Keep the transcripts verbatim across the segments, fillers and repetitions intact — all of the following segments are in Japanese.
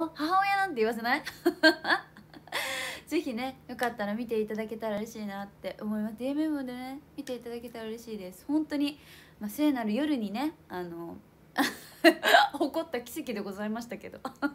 母親なんて言わせないぜひね、よかったら見ていただけたら嬉しいなって思います。 ディーエムエム でね見ていただけたら嬉しいです。本当に、まあ、聖なる夜にね、あの起こった奇跡でございましたけど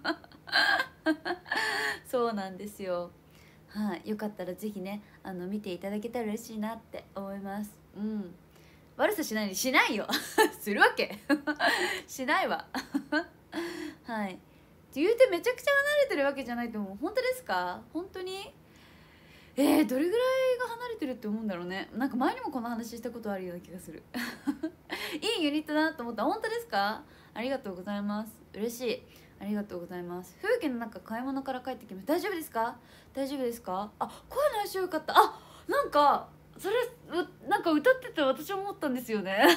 そうなんですよ。はい、よかったらぜひね、あの見ていただけたら嬉しいなって思います。うん、悪さしないにしないよするわけしないわはい、って言うてめちゃくちゃ離れてるわけじゃないと思う。本当ですか？本当に？えー、どれぐらいが離れてるって思うんだろうね。なんか前にもこの話したことあるような気がするいいユニットだなと思った。本当ですか？ありがとうございます。嬉しい。ありがとうございます。風景の中買い物から帰ってきます。大丈夫ですか？大丈夫ですか？あ、声の相性よかった。あ、なんかそれうなんか歌ってて私思ったんですよね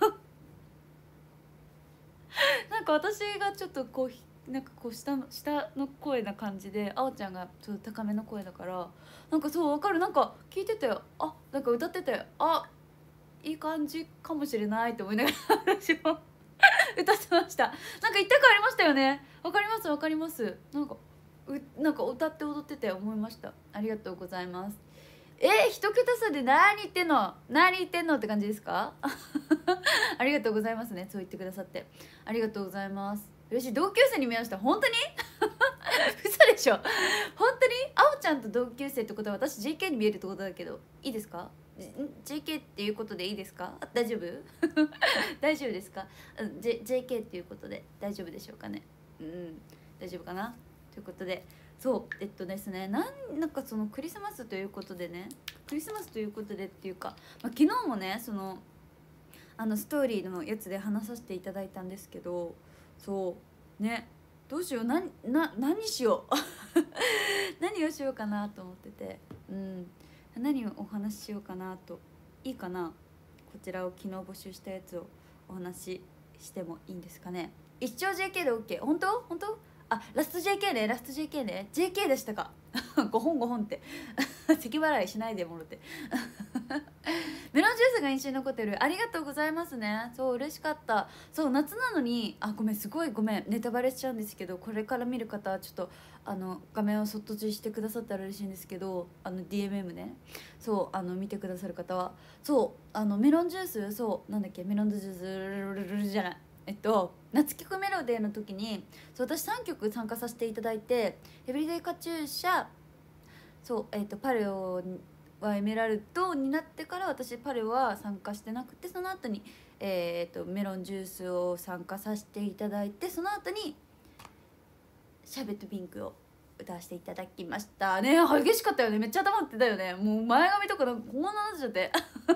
なんか私がちょっとこうなんかこう下の下の声な感じで、あおちゃんがちょっと高めの声だから、なんかそう分かる。なんか聞いてて、あ、なんか歌ってて、あ、いい感じかもしれないって思いながら私も歌ってました。なんか一択ありましたよね。わかりますわかります。なんかうなんか歌って踊ってて思いました。ありがとうございます。えー、一桁差で何言ってんの何言ってんのって感じですかありがとうございますね、そう言ってくださって。ありがとうございます。嬉しい。同級生に見えました。本当に嘘でしょ。本当にあおちゃんと同級生ってことは私 ジェーケー に見えるってことだけど、いいですか？ ジェーケー っていうことでいいですか？大丈夫大丈夫ですか？ J- ジェーケー っていうことで大丈夫でしょうかね。うん、大丈夫かなということで、そうえっとですね、なんなんかそのクリスマスということでね、クリスマスということでっていうか、まあ、昨日もねそのあのストーリーのやつで話させていただいたんですけど、そうね、どうしよう、なな何しよう何をしようかなと思ってて、うん、何をお話ししようかなと。いいかな、こちらを昨日募集したやつをお話ししてもいいんですかね。一生 ジェーケー で OK？ 本当本当？あ、ラスト ジェーケー ね、ラスト ジェーケー ね、 ジェーケー でしたかご本ご本って咳払いしないでもろてメロンジュースが印象に残ってる。ありがとうございますね。そう嬉しかった。そう夏なのに、あ、ごめん、すごいごめん、ネタバレしちゃうんですけど、これから見る方はちょっとあの画面をそっと注意してくださったら嬉しいんですけど、あの ディーエムエム ね、そうあの見てくださる方は、そうあのメロンジュース、そうなんだっけ、メロンジュースじゃない、えっと夏曲メロディーの時に、そう私さんきょく参加させていただいて、エブリデイカチューシャ、そうえっとパレオはエメラルドになってから私パレオは参加してなくて、その後にえっとメロンジュースを参加させていただいて、その後にシャーベットピンクを歌わせていただきましたね。激しかったよね、めっちゃ頭打ってたよね。もう前髪とかなんかこんななっちゃって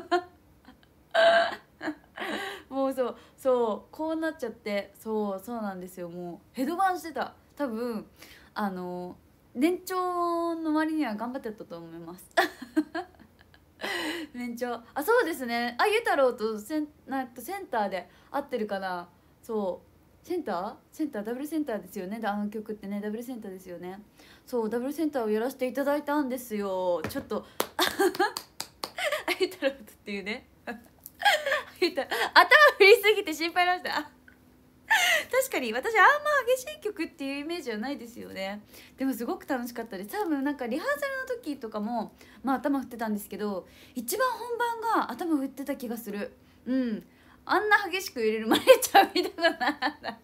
もうそうそうこうなっちゃって、そうそうなんですよ。もうヘドバンしてた。多分あの年長の割には頑張ってたと思います年長、あ、そうですね。あ、ゆ太郎とセンなんかセンターで合ってるかな。そうセンターセンターダブルセンターですよね。であの曲ってねダブルセンターですよね。そうダブルセンターをやらせていただいたんですよ。ちょっとあゆ太郎とっていうねゆ太郎頭振りすぎて心配なんした。確かに私あんま激しい曲っていうイメージはないですよね。でもすごく楽しかったです。多分なんかリハーサルの時とかもまあ頭振ってたんですけど、一番本番が頭振ってた気がする。うん、あんな激しく揺れるマネージャー見たことなかった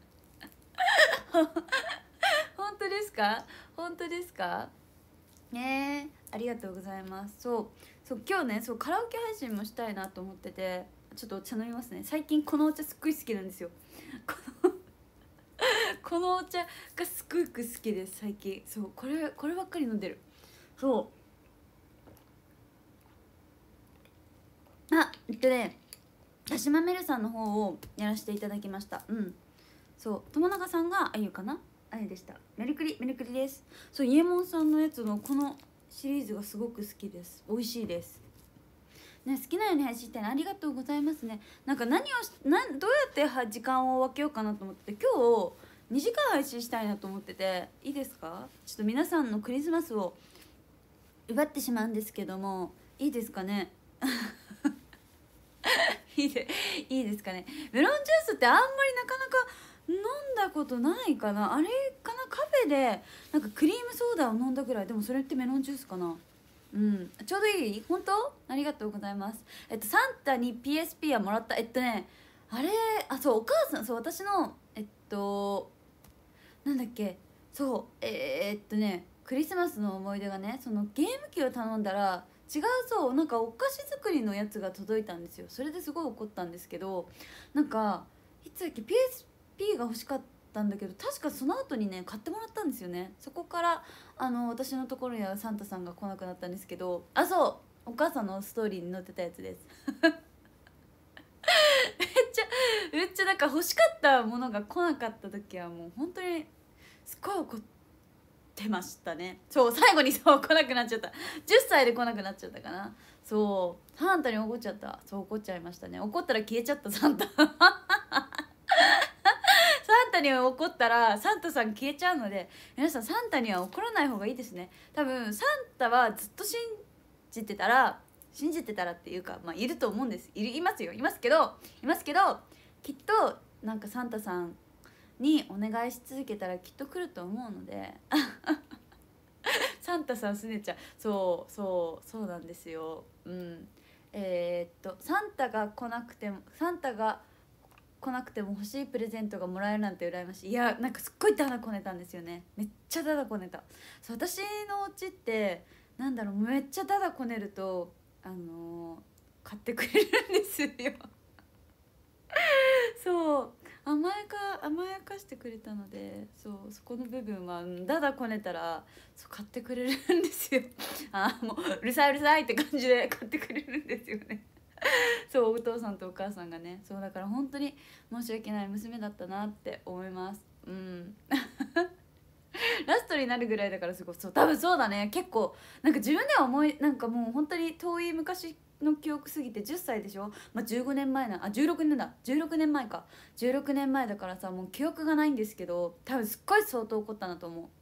本当ですか？本当ですか？ねえ、ありがとうございます。そうそう今日ね、そうカラオケ配信もしたいなと思ってて、ちょっとお茶飲みますね。最近このお茶すっごい好きなんですよ。このこのお茶がすごく好きです最近。そうこれこればっかり飲んでる。そうあえっとね田島メルさんの方をやらせていただきました。うん、そう友永さんがあゆかな、あゆでした。メルクリメルクリです。そうイエモンさんのやつのこのシリーズがすごく好きです。美味しいですね。好きなように配信してね、ありがとうございますね。なんか何をしなんどうやっては時間を分けようかなと思って今日にじかん配信したいなと思ってて、いいですか？ちょっと皆さんのクリスマスを奪ってしまうんですけども、いいですかねいいでいいですかね。メロンジュースってあんまりなかなか飲んだことないかな。あれかな、カフェでなんかクリームソーダを飲んだぐらい。でもそれってメロンジュースかな。うん、ちょうどいい。本当ありがとうございます。えっとサンタに ピーエスピー はもらった。えっとねあれ、あ、そう、お母さん、そう、私のえっとなんだっけ、そう、えー、っとねクリスマスの思い出がね、そのゲーム機を頼んだら違う、そうなんかお菓子作りのやつが届いたんですよ。それですごい怒ったんですけど、なんかいつだっけ ピーエスピー が欲しかったんだけど、確かその後にね買ってもらったんですよね。そこからあの私のところにはサンタさんが来なくなったんですけど、あ、そうお母さんのストーリーに載ってたやつです。めっちゃめっちゃなんか欲しかったものが来なかった時はもう本当にすっごい怒ってましたね。そう最後にそう来なくなっちゃった。じゅっさいで来なくなっちゃったかな。そうサンタに怒っちゃった。そう怒っちゃいましたね。怒ったら消えちゃったサンタ。サンタに怒ったらサンタさん消えちゃうので、皆さんサンタには怒らない方がいいですね。多分サンタはずっと信じてたら信じてたらっていうか、まあ、いると思うんです。いるいますよいますけどいますけどきっとなんかサンタさんにお願いし続けたらきっと来ると思うので。サンタさんすねちゃん、そうそうそうなんですよ。うんえー、っとサンタが来なくてもサンタが来なくても欲しいプレゼントがもらえるなんて羨ましい。いやなんかすっごいダダこねたんですよね。めっちゃダダこねた。そう私のお家ってなんだろう、めっちゃダダこねるとあのー、買ってくれるんですよ。そう甘やか甘やかしてくれたので、そうそこの部分はうんダダこねたらそう買ってくれるんですよ。あもううるさいうるさいって感じで買ってくれるんですよね。そうお父さんとお母さんがね、そうだから本当に申し訳ない娘だったなって思います。うんラストになるぐらいだからすごい、そう多分そうだね。結構なんか自分では思いなんかもう本当に遠い昔の記憶すぎてじゅっさいでしょ、まあ、じゅうごねんまえなあじゅうろくねんだじゅうろくねんまえかじゅうろくねんまえだからさ、もう記憶がないんですけど多分すっごい相当怒ったなと思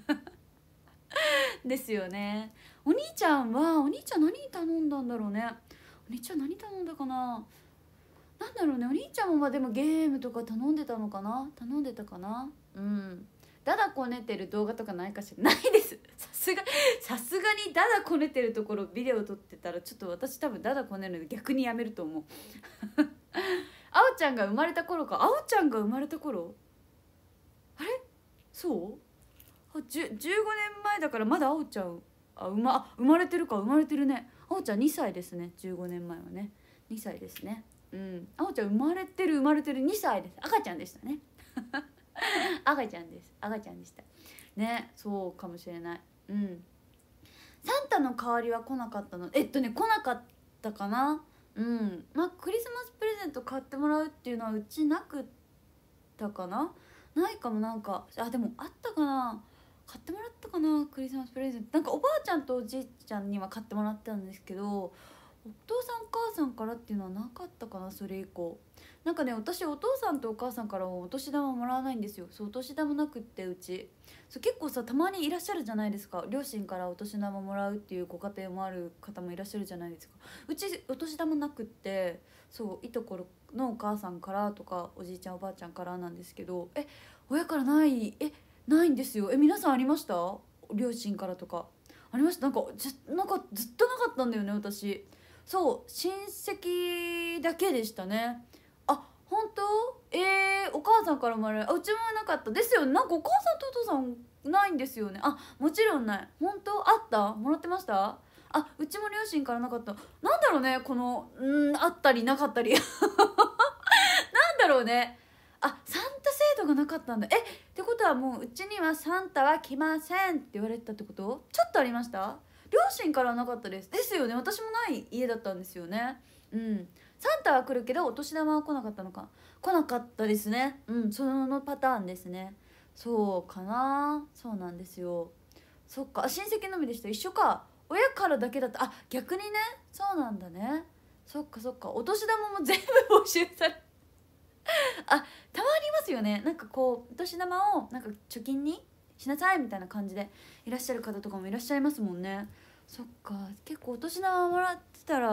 う。ですよね。お兄ちゃんはお兄ちゃん何頼んだんだろうね。お兄ちゃん何頼んだかな。なんだろうね、お兄ちゃんもまあでもゲームとか頼んでたのかな、頼んでたかな。うんダダこねてる動画とかないかしら。ないです。さすがさすがにダダこねてるところビデオ撮ってたらちょっと私多分ダダこねるの逆にやめると思う。あおちゃんが生まれた頃か。あおちゃんが生まれた頃あれそうあじゅじゅうごねんまえだからまだあおちゃんあ生まあ生まれてるか。生まれてるね。あおちゃんにさいですね。じゅうごねんまえはねにさいですね。うんあおちゃん生まれてる生まれてるにさいです。赤ちゃんでしたね。赤ちゃんです。赤ちゃんでしたね。そうかもしれない。うんサンタの代わりは来なかったの。えっとね来なかったかな。うんまあクリスマスプレゼント買ってもらうっていうのはうちなくったかな。ないかも。なんかあでもあったかな。買ってもらったかなクリスマスプレゼント。なんかおばあちゃんとおじいちゃんには買ってもらったんですけど、お父さんお母さんからっていうのはなかったかな。それ以降なんかね私お父さんとお母さんからはお年玉もらわないんですよ。そうお年玉なくってうちそう結構さたまにいらっしゃるじゃないですか。両親からお年玉もらうっていうご家庭もある方もいらっしゃるじゃないですか。うちお年玉なくって、そういところのお母さんからとかおじいちゃんおばあちゃんからなんですけど、え親からないえないんですよ。え皆さんありました？両親からとかありました？なんかじなんかずっとなかったんだよね私。そう親戚だけでしたね。あ本当？えー、お母さんからもらえあうちもなかったですよ。なんかお母さんとお父さんないんですよね。あもちろんない。本当？あったもらってました？あうちも両親からなかった。なんだろうねこのうんあったりなかったりなんだろうね。あサンタ制度がなかったんだ。えってことはもううちにはサンタは来ませんって言われてたってこと？ちょっとありました。両親からはなかったです。ですよね。私もない家だったんですよね。うんサンタは来るけどお年玉は来なかったのか。来なかったですね。うんそのパターンですね。そうかな。そうなんですよ。そっか親戚のみでした。一緒か。親からだけだった。あ逆にね。そうなんだね。そっかそっか。お年玉も全部募集されあたまにいますよね。なんかこうお年玉をなんか貯金にしなさいみたいな感じでいらっしゃる方とかもいらっしゃいますもんね。そっか結構お年玉もらってたら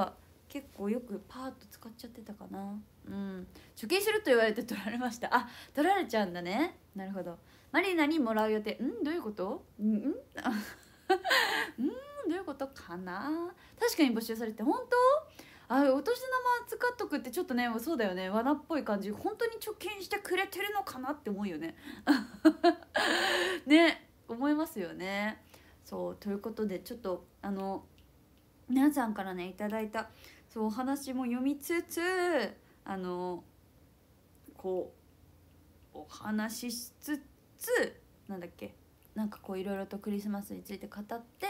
結構よくパーッと使っちゃってたかな。うん、貯金すると言われて取られました。あ、取られちゃうんだね。なるほど。マリナにもらう予定。んどういうこと？うんうんうんどういうことかな。確かに募集されて、本当あ、お年玉使っとくってちょっとね、そうだよね、罠っぽい感じ。本当に貯金してくれてるのかなって思うよねね、思いますよね。そうということで、ちょっとあの皆さんからねいただいたそうお話も読みつつ、あのこうお話ししつつ、なんだっけ、なんかこういろいろとクリスマスについて語って、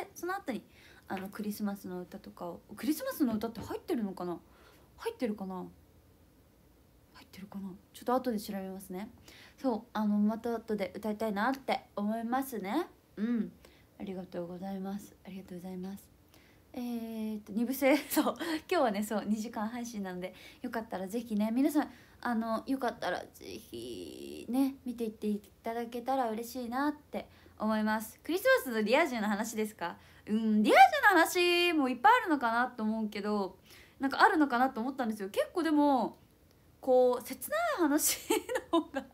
その後にあのクリスマスの歌とかを、クリスマスの歌って入ってるのかな、入ってるかな入ってるかな、ちょっと後で調べますね。そうあのまた後で歌いたいなって思いますね。うん、ありがとうございます。ありがとうございます。えー、っとに部制そう今日はね、そうにじかん配信なので、よかったらぜひね皆さん、あのよかったらぜひね見ていっていただけたら嬉しいなって思います。クリスマスのリア充の話ですか？うん、リア充の話もいっぱいあるのかなと思うけど、なんかあるのかなと思ったんですよ。結構でもこう切ない話の方が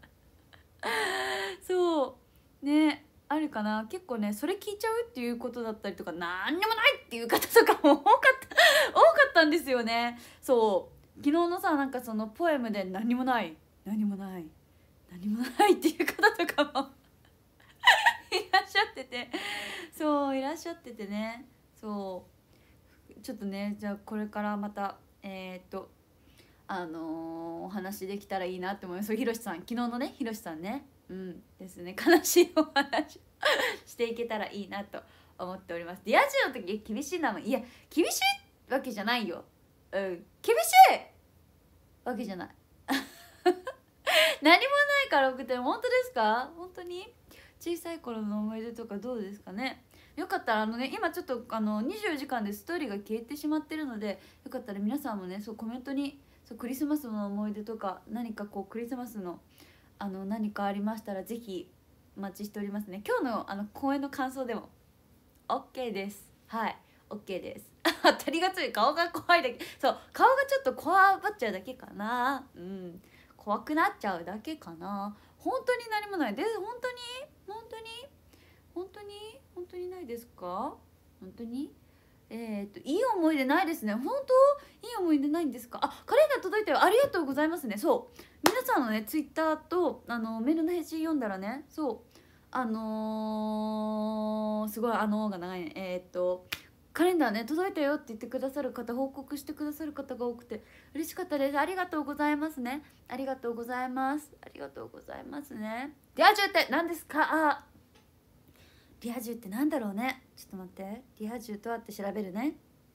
そうねあるかな。結構ねそれ聞いちゃうっていうことだったりとか、なんにもないっていう方とかも多かった多かったんですよね。そう昨日のさ、なんかそのポエムで何にもない何もない何もないっていう方とかもいらっしゃってて、そういらっしゃっててね、そうちょっとね、じゃあこれからまたえー、っとあのー、お話できたらいいなって思います。ひろしさん、昨日のねひろしさんね、うんですね、悲しいお話していけたらいいなと思っております。リア充の時厳しいなもん、いや厳しいわけじゃないよ、うん、厳しいわけじゃない何もないから送って。本当ですか？本当に小さい頃の思い出とかどうですかね。よかったらあのね、今ちょっとあのにじゅうよじかんでストーリーが消えてしまってるので、よかったら皆さんもねそうコメントにそうクリスマスの思い出とか、何かこうクリスマスのあの何かありましたらぜひお待ちしておりますね。今日のあの公演の感想でも OK です。はい OK です。当たりがつい、顔が怖いだけ、そう顔がちょっとこわばっちゃうだけかな。うん、怖くなっちゃうだけかな。本当に何もないです。本当に本当に本当に本当にないですか？本当にえー、っといい思い出ないですね。本当いい思い出ないんですか？あ、カレンダー届いたよ、ありがとうございますね。そう皆さんのねツイッターとあのメールの返信読んだらね、そうあのー、すごいあのーが長いね。えー、っとカレンダーね届いたよって言ってくださる方、報告してくださる方が多くて嬉しかったです。ありがとうございますね。ありがとうございます。ありがとうございますね。リア充って何ですか？あ、リア充ってなんだろうね。ちょっと待って、リア充とはって調べるね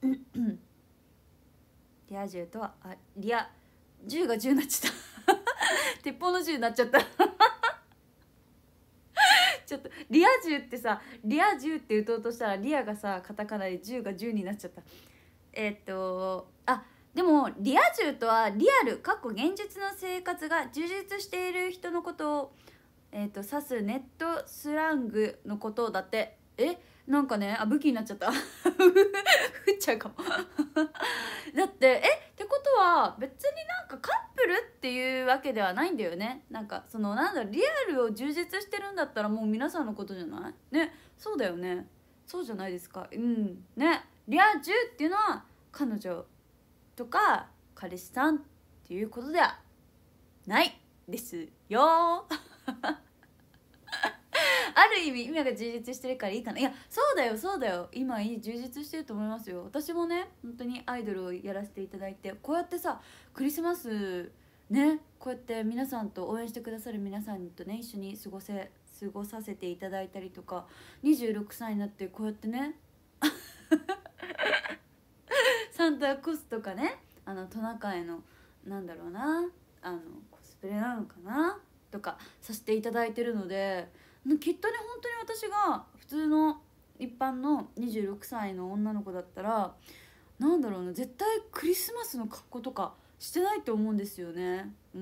リア充とは、あ、リアじゅうがじゅうになっちゃった鉄砲のじゅうになっちゃったちょっとリア充ってさ、リア充って打とうとしたらリアがさカタカナでじゅうがじゅうになっちゃった。えー、っとあでもリア充とはリアルかっこ現実の生活が充実している人のことをえー、と指すネットスラングのことだって。えなんかね、あ武器になっちゃった降っちゃうかもだってえってことは別になんかカップルっていうわけではないんだよね。なんかそのなんだリアルを充実してるんだったらもう皆さんのことじゃないね。そうだよね、そうじゃないですか。うんね、リア充っていうのは彼女とか彼氏さんっていうことではないですよある意味今が充実してるからいいかな。いやそうだよそうだよ、今いい充実してると思いますよ。私もね本当にアイドルをやらせていただいて、こうやってさクリスマスねこうやって皆さんと応援してくださる皆さんとね一緒に過ごせ過ごさせていただいたりとか、にじゅうろくさいになってこうやってねサンタコスとかね、あのトナカイのなんだろうな、あのコスプレなのかなとかさせていただいてるので、きっとね本当に私が普通の一般のにじゅうろくさいの女の子だったらなんだろうな、絶対クリスマスの格好とかしてないと思うんですよね。うん、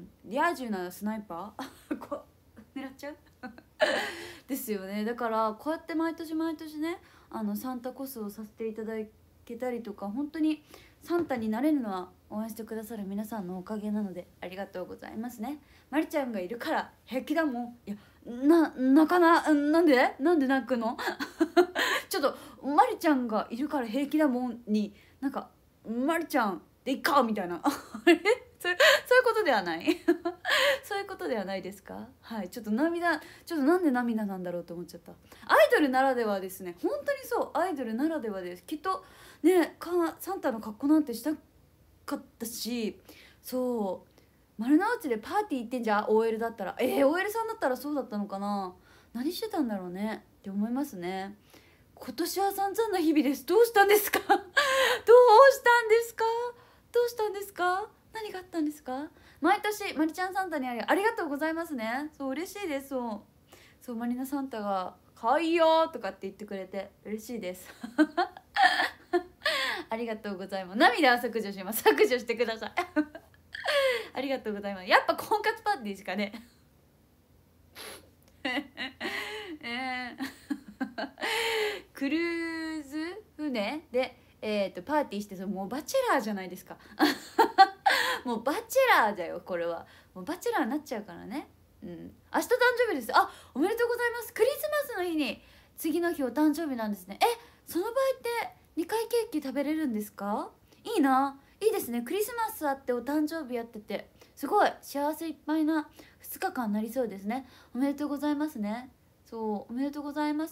リア充なスナイパーこう狙っちゃうですよね。だからこうやって毎年毎年ねあのサンタコスをさせていただけたりとか、本当にサンタになれるのは応援してくださる皆さんのおかげなのでありがとうございますね。まりちゃんがいるから平気だもん。いやな泣かななんでなんで泣くのちょっとまりちゃんがいるから平気だもんになんかまりちゃんでいっかみたいなあれそういうことではないそういうことではないですか。はい、ちょっと涙ちょっとなんで涙なんだろうと思っちゃった。アイドルならではですね。本当にそうアイドルならではです。きっとねかサンタの格好なんてしたかったし、そう丸の内でパーティー行ってんじゃん オーエル だったら。えー、オーエル さんだったらそうだったのかな。何してたんだろうねって思いますね。今年は散々な日々です。どうしたんですかどうしたんですかどうしたんですか何があったんですか。毎年まりちゃんサンタにありありがとうございますね。そう嬉しいです。そうそうまりなサンタが可愛いよとかって言ってくれて嬉しいですありがとうございます。涙は削除します。削除してくださいありがとうございます。やっぱ婚活パーティーしかねえー、クルーズ船で、えー、とパーティーして、それもうバチェラーじゃないですかもうバチェラーだよこれは。もうバチェラーになっちゃうからね。うん、明日誕生日です。あ、おめでとうございます。クリスマスの日に次の日お誕生日なんですね。え、その場合ってにかいケーキ食べれるんですか。いいな、いいですね。クリスマスあってお誕生日やっててすごい幸せいっぱいなふつかかんになりそうですね。おめでとうございますね。そうおめでとうございます。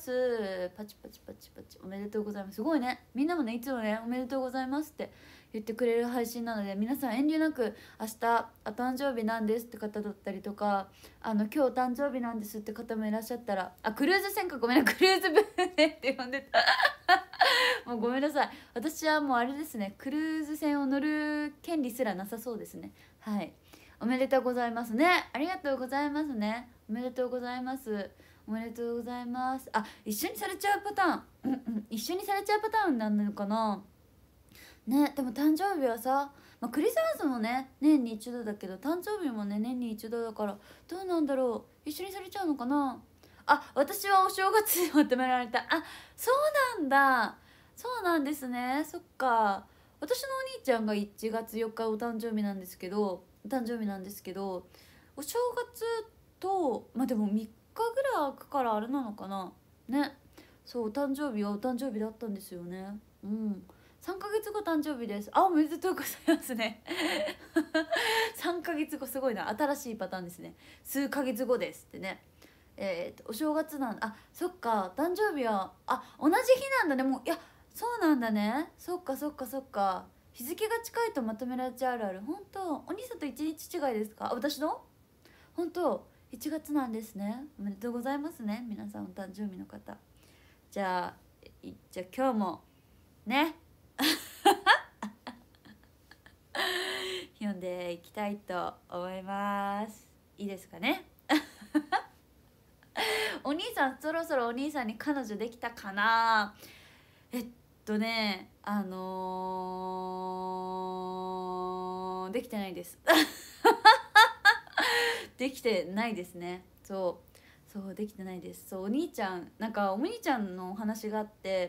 パチパチパチパチおめでとうございます。すごいね。みんなもねいつもねおめでとうございますって言ってくれる配信なので、皆さん遠慮なく明日お誕生日なんですって方だったりとか、あの今日お誕生日なんですって方もいらっしゃったら、あクルーズ船か、ごめんなクルーズ船って呼んでたもうごめんなさい。私はもうあれですね、クルーズ船を乗る権利すらなさそうですね。はい、おめでとうございますね。ありがとうございますね。おめでとうございます。おめでとうございます。あ、一緒にされちゃうパターン、うんうん、一緒にされちゃうパターンなのかなね。でも誕生日はさ、まあ、クリスマスもね年に一度だけど、誕生日もね年に一度だから、どうなんだろう、一緒にされちゃうのかな。あ、私はお正月にまとめられた。あ、そうなんだ、そうなんですね。そっか。私のお兄ちゃんがいちがつよっかお誕生日なんですけどお誕生日なんですけど、お正月とまあでもみっかぐらい空くからあれなのかなね。そうお誕生日はお誕生日だったんですよね。うん、さんかげつご誕生日です。あ、おめでとうございますねさんかげつご、すごいな、新しいパターンですね。数ヶ月後ですってね。えー、とお正月なんあ、そっか、誕生日はあ同じ日なんだね。もういやそうなんだね。そっかそっかそっか。日付が近いとまとめられちゃうあるある。本当お兄さんといちにち違いですか。あ、私の本当いちがつなんですね。おめでとうございますね皆さん、お誕生日の方。じゃあいじゃあ今日もね読んでいきたいと思います。いいですかねお兄さん、そろそろお兄さんに彼女できたかな。えっとねあのー、できてないですできてないですね。そうそうできてないです。そうお兄ちゃん、なんかお兄ちゃんのお話があって、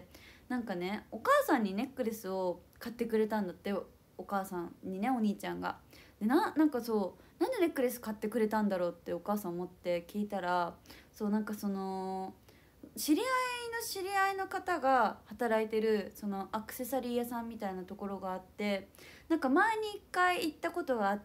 なんかねお母さんにネックレスを買ってくれたんだって。お母さんにねお兄ちゃんが。でななんかそうなんでネックレス買ってくれたんだろうってお母さん思って聞いたら、そうなんかその知り合いの知り合いの方が働いてるそのアクセサリー屋さんみたいなところがあって、なんか前にいっかい行ったことがあって、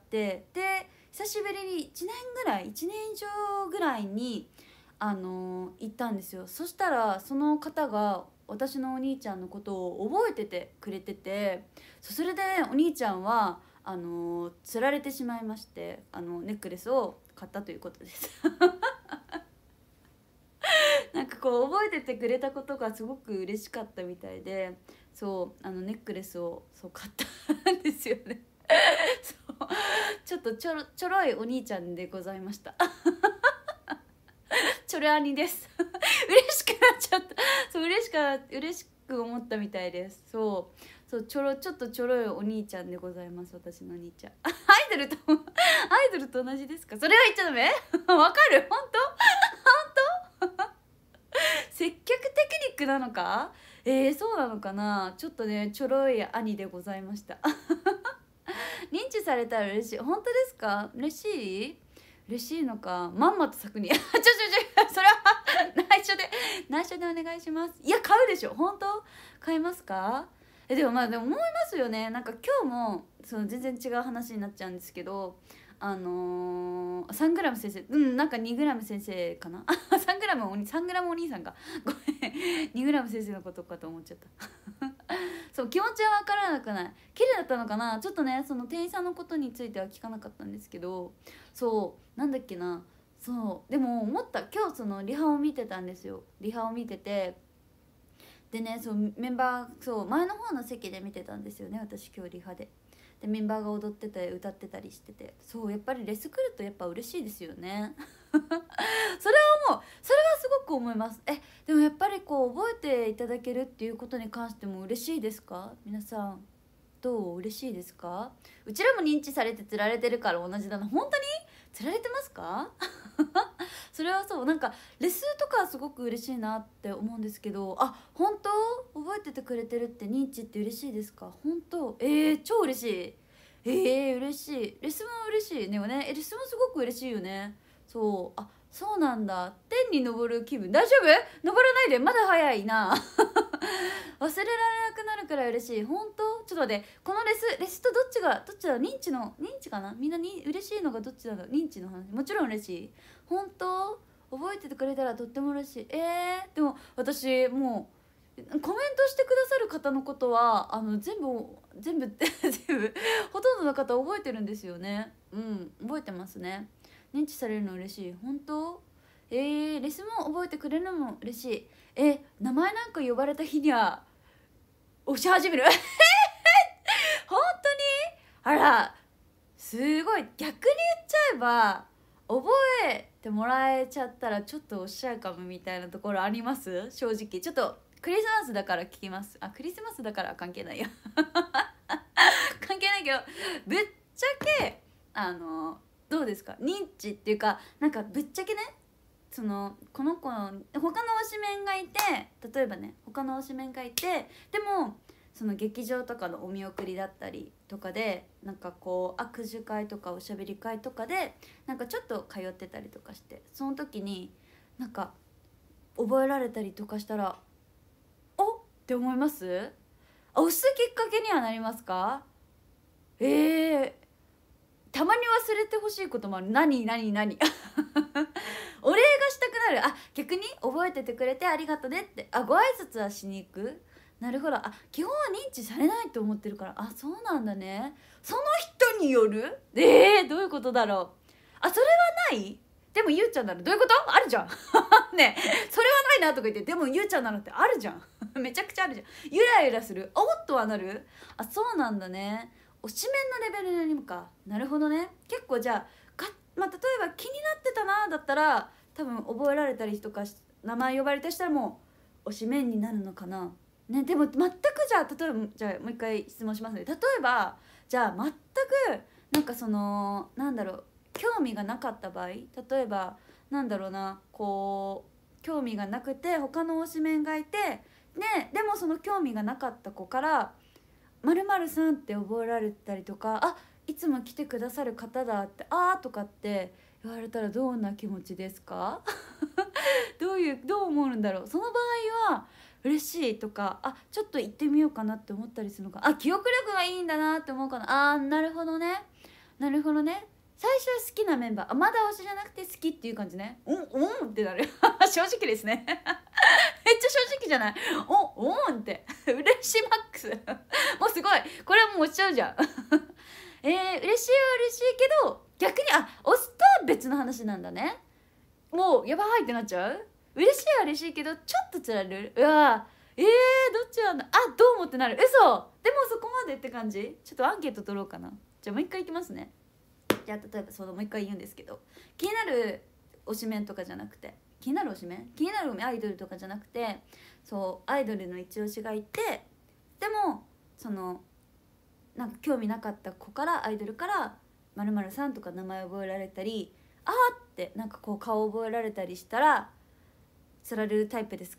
で久しぶりにいちねんぐらいいちねん以上ぐらいにあの行ったんですよ。そしたらその方が私のお兄ちゃんのことを覚えててくれてて、そそれでお兄ちゃんはあの釣られてしまいまして、あのネックレスを買ったということですなんかこう覚えててくれたことがすごく嬉しかったみたいで、そうあのネックレスをそう買ったんですよねそうちょっとちょろちょろいお兄ちゃんでございましたちょろ兄です嬉しくなっちゃった。そう嬉しか嬉しく思ったみたいです。そうそうちょろちょっとちょろいお兄ちゃんでございます。私のお兄ちゃんアイドルとアイドルと同じですか。それは言っちゃダメわかる。本当本当接客テクニックなのか。えー、そうなのかな。ちょっとねちょろい兄でございました認知されたら嬉しい。本当ですか？嬉しい？嬉しいのか。まんまと咲くにちょちょちょそれは内緒で内緒でお願いします。いや買うでしょ。本当買いますか？えでもまあでも思いますよね。なんか今日もその全然違う話になっちゃうんですけど、あのー、さんグラム先生、うんなんかにグラム先生かなさんグラムおにさんグラムお兄さんかごめんにグラム先生のことかと思っちゃったそう気持ちは分からなくない。綺麗だったのかな。ちょっとねその店員さんのことについては聞かなかったんですけど、そうなんだっけな。そうでも思った。今日そのリハを見てたんですよ。リハを見ててでね、そうメンバーそう前の方の席で見てたんですよね私今日リハで。でメンバーが踊ってたり歌ってたりしてて、そうやっぱりレス来るとやっぱ嬉しいですよねそれは思う。それはすごく思います。えでもやっぱりこう覚えていただけるっていうことに関しても嬉しいですか皆さん。どう嬉しいですか？うちらも認知されて釣られてるから同じだな。本当に釣られてますかそれはそうなんかレスとかすごく嬉しいなって思うんですけど、あ本当覚えててくれてるって認知って嬉しいですか？本当えー、超嬉しい。えー、嬉しい。レスも嬉しいねよね。えレスもすごく嬉しいよね。そうあそうなんだ。天に昇る気分。大丈夫？登らないでまだ早いな忘れられなくなるくらい嬉しい。本当ちょっと待って、このレスレスとどっちがどっちだ。認知の認知かな。みんなに嬉しいのがどっちだろう。認知の話もちろん嬉しい。本当覚えててくれたらとっても嬉しい。えー、でも私もうコメントしてくださる方のことはあの全部全部って全部ほとんどの方覚えてるんですよね。うん覚えてますね。認知されるの嬉しい。本当えー、レスも覚えてくれるのも嬉しい。え名前なんか呼ばれた日には押し始める本当にあらすごい。逆に言っちゃえば覚えてもらえちゃったらちょっとおっしゃるかもみたいなところあります。正直ちょっとクリスマスだから聞きます。あクリスマスだから関係ないよ関係ないけどぶっちゃけあのどうですか認知っていうかなんかぶっちゃけねそのこの子の他の推しメンがいて例えばね他の推しメンがいてでもその劇場とかのお見送りだったりとかでなんかこう握手会とかおしゃべり会とかでなんかちょっと通ってたりとかしてその時になんか覚えられたりとかしたらおって思います。あ押すきっかけにはなりますか？えー、たまに忘れてほしいこともある。何何何お礼がしたくなる。あ逆に覚えててくれてありがとねってあご挨拶はしに行く。なるほど。あ基本は認知されないと思ってるから。あそうなんだね。その人によるえー、どういうことだろう。あそれはないでもゆうちゃんならどういうことあるじゃんねえそれはないなとか言ってでもゆうちゃんならってあるじゃんめちゃくちゃあるじゃん。ゆらゆらするおっとはなる。あそうなんだね。推しメンのレベルにもか。なるほどね。結構じゃあか、まあ、例えば気になってたなだったら多分覚えられたりとか名前呼ばれたりしたらもう推しメンになるのかな。ね、でも全くじゃあ例えばじゃあもう一回質問しますね。例えばじゃあ全くなんかそのなんだろう興味がなかった場合例えばなんだろうなこう興味がなくて他の推しメンがいてねでもその興味がなかった子から〇〇さんって覚えられたりとかあいつも来てくださる方だってあーとかって言われたらどんな気持ちですかどういうどう思うんだろう。その場合は嬉しいとかあちょっと行ってみようかなって思ったりするのかあ記憶力がいいんだなって思うかな。あーなるほどねなるほどね。最初は好きなメンバーあまだ推しじゃなくて好きっていう感じね。うんうんってなる正直ですねめっちゃ正直じゃない。おおんって嬉しいマックスもうすごいこれはもう押しちゃうじゃんえー、嬉しいは嬉しいけど逆にあ押すとは別の話なんだね。もうやばいってなっちゃう。嬉しいは嬉しいけどちょっとつられる。うわえー、どっちなんだあどうもってなる。嘘でもそこまでって感じ。ちょっとアンケート取ろうかな。じゃあもう一回いきますね。じゃあ例えばそのもう一回言うんですけど気になる推しメンとかじゃなくて気になる推しメン気になるアイドルとかじゃなくてそうアイドルの一押しがいてでもそのなんか興味なかった子からアイドルから〇〇さんとか名前覚えられたりあーってなんかこう顔覚えられたりしたらつられるタイプですか？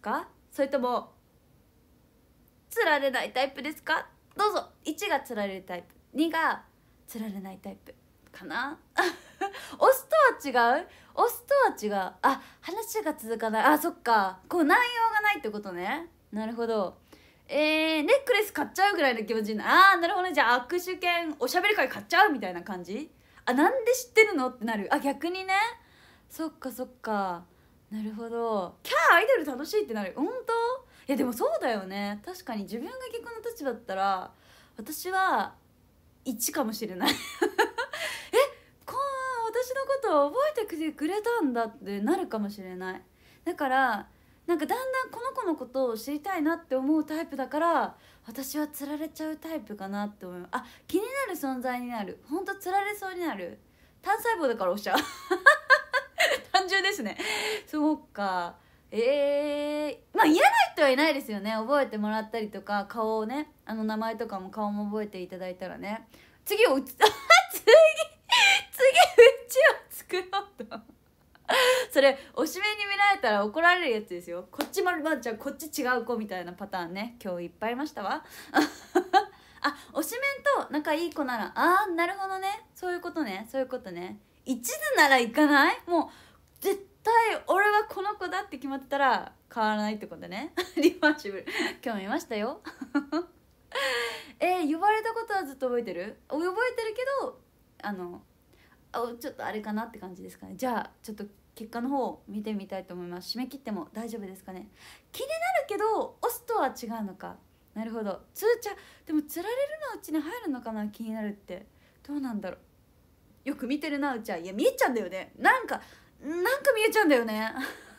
それともつられないタイプですか？どうぞ。いちがつられるタイプ、にがつられないタイプかなオスとは違うオスとは違う。あ、話が続かない。あ、そっか、こう内容がないってことね。なるほど。えー、ネックレス買っちゃうぐらいの気持ちにな。あー、なるほどね。じゃあ握手券おしゃべり会買っちゃうみたいな感じ。あ、なんで知ってるのってなる。あ、逆にね。そっかそっか、なるほど。キャー、アイドル楽しいってなる。本当？いやでもそうだよね。確かに自分が逆の立場だったら私はいちかもしれないえ、こう私のことを覚えてくれくれたんだってなるかもしれない。だからなんかだんだんこの子のことを知りたいなって思うタイプだから私はつられちゃうタイプかなって思う。あ、気になる存在になる。ほんとつられそうになる。単細胞だからおっしゃ単純ですね。そうか。えー、まあ嫌な人はいないですよね。覚えてもらったりとか、顔をね、あの名前とかも顔も覚えていただいたらね。次を打つ次次うちを作ろうとそれおしめに見られたら怒られるやつですよ。こっちまるまるちゃん、こっち違う子みたいなパターンね、今日いっぱいいましたわあ、おしめんと仲いい子なら、あー、なるほどね、そういうことね、そういうことね。一途ならいかない？もう絶対俺はこの子だって決まってたら変わらないってことねリバーシブル今日見ましたよえー、呼ばれたことはずっと覚えてる？覚えてるけど、あのあちょっとあれかなって感じですかね。じゃあちょっと結果の方を見てみたいと思います。締め切っても大丈夫ですかね。気になるけど押すとは違うのか。なるほど。通知でもつられるのうちに入るのかな。気になるってどうなんだろう。よく見てるなうちは。いや見えちゃうんだよね。なんかなんか見えちゃうんだよね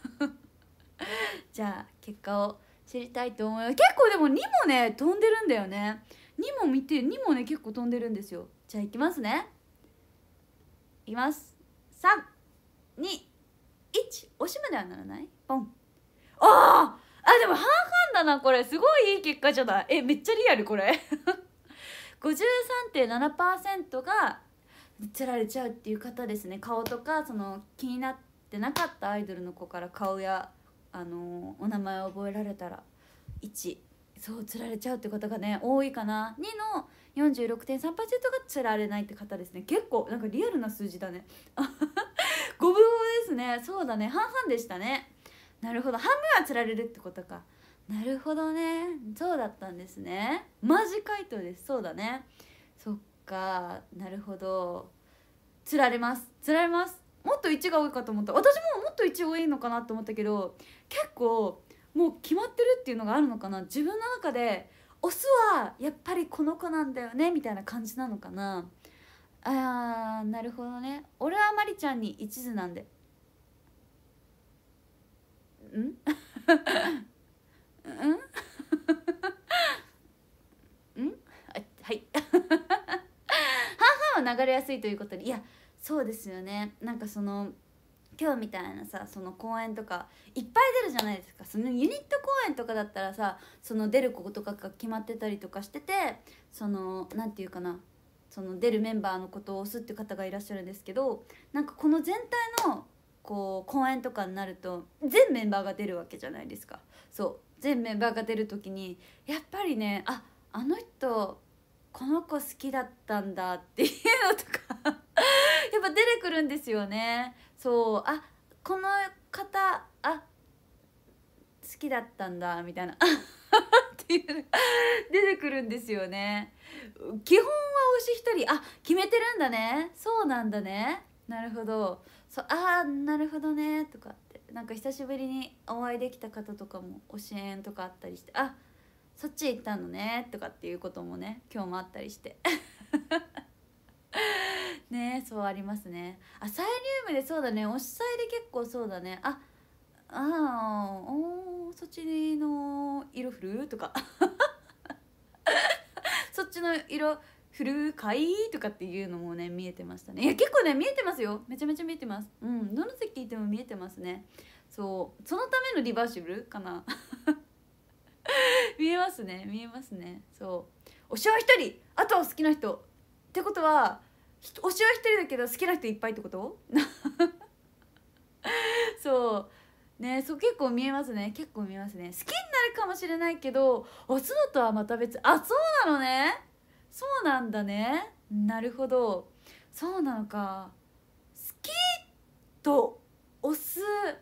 じゃあ結果を知りたいと思います。結構でもにもね飛んでるんだよね。にも見てにもね結構飛んでるんですよ。じゃあいきますね。いきます。さんにいち。おしまではならない。ポン。あーあ、でも半々だな。これすごいいい結果じゃない。え、めっちゃリアルこれごじゅうさんてんななパーセント がつられちゃうっていう方ですね。顔とかその気になってなかったアイドルの子から顔や、あのーお名前を覚えられたらいち、そうつられちゃうって方がね多いかな。にの よんじゅうろくてんさんパーセント がつられないって方ですね。結構なんかリアルな数字だね五分五分ですね。そうだね、半々でしたね。なるほど、半分はつられるってことか。なるほどね、そうだったんですね。マジ回答です。そうだね、そっか、なるほど。つられますつられます。もっといちが多いかと思った。私ももっといち多いのかなと思ったけど、結構もう決まってるっていうのがあるのかな。自分の中でオスはやっぱりこの子なんだよねみたいな感じなのかな。あー、なるほどね。俺はまりちゃんに一途なんで。んうんうんはい半々は流れやすいということで。いやそうですよね。なんかその今日みたいなさ、その公演とかいっぱい出るじゃないですか。そのユニット公演とかだったらさ、その出る子とかが決まってたりとかしてて、そのなんていうかな、その出るメンバーのことを押すっていう方がいらっしゃるんですけど、なんかこの全体のこう公演とかになると全メンバーが出るわけじゃないですか。そう全メンバーが出る時にやっぱりね、ああの人この子好きだったんだっていうのとかやっぱ出てくるんですよね。そうあこの方あ好きだったんだみたいなっていう出てくるんですよね。基本は推し一人、あ決めてるんだね、そうなんだね、なるほど、そうあーなるほどねとかって、なんか久しぶりにお会いできた方とかも推し縁とかあったりして、あそっち行ったのねとかっていうこともね今日もあったりしてね、そうありますね。あサイリウムでそうだね、推しサイで結構そうだね。ああおそっちの色振るとかそっちの色振るかいとかっていうのもね見えてましたね。いや結構ね見えてますよ、めちゃめちゃ見えてます。うん、どの席いても見えてますね。そうそのためのリバーシブルかな見えますね見えますね。そう推しは一人、あとは好きな人ってことは推しは一人だけど好きな人いっぱいってことそうね、そう結構見えますね、結構見えますね。好きになるかもしれないけど押すのとはまた別。あ、そうなのね。そうなんだね。なるほど、そうなのか。好きと押す。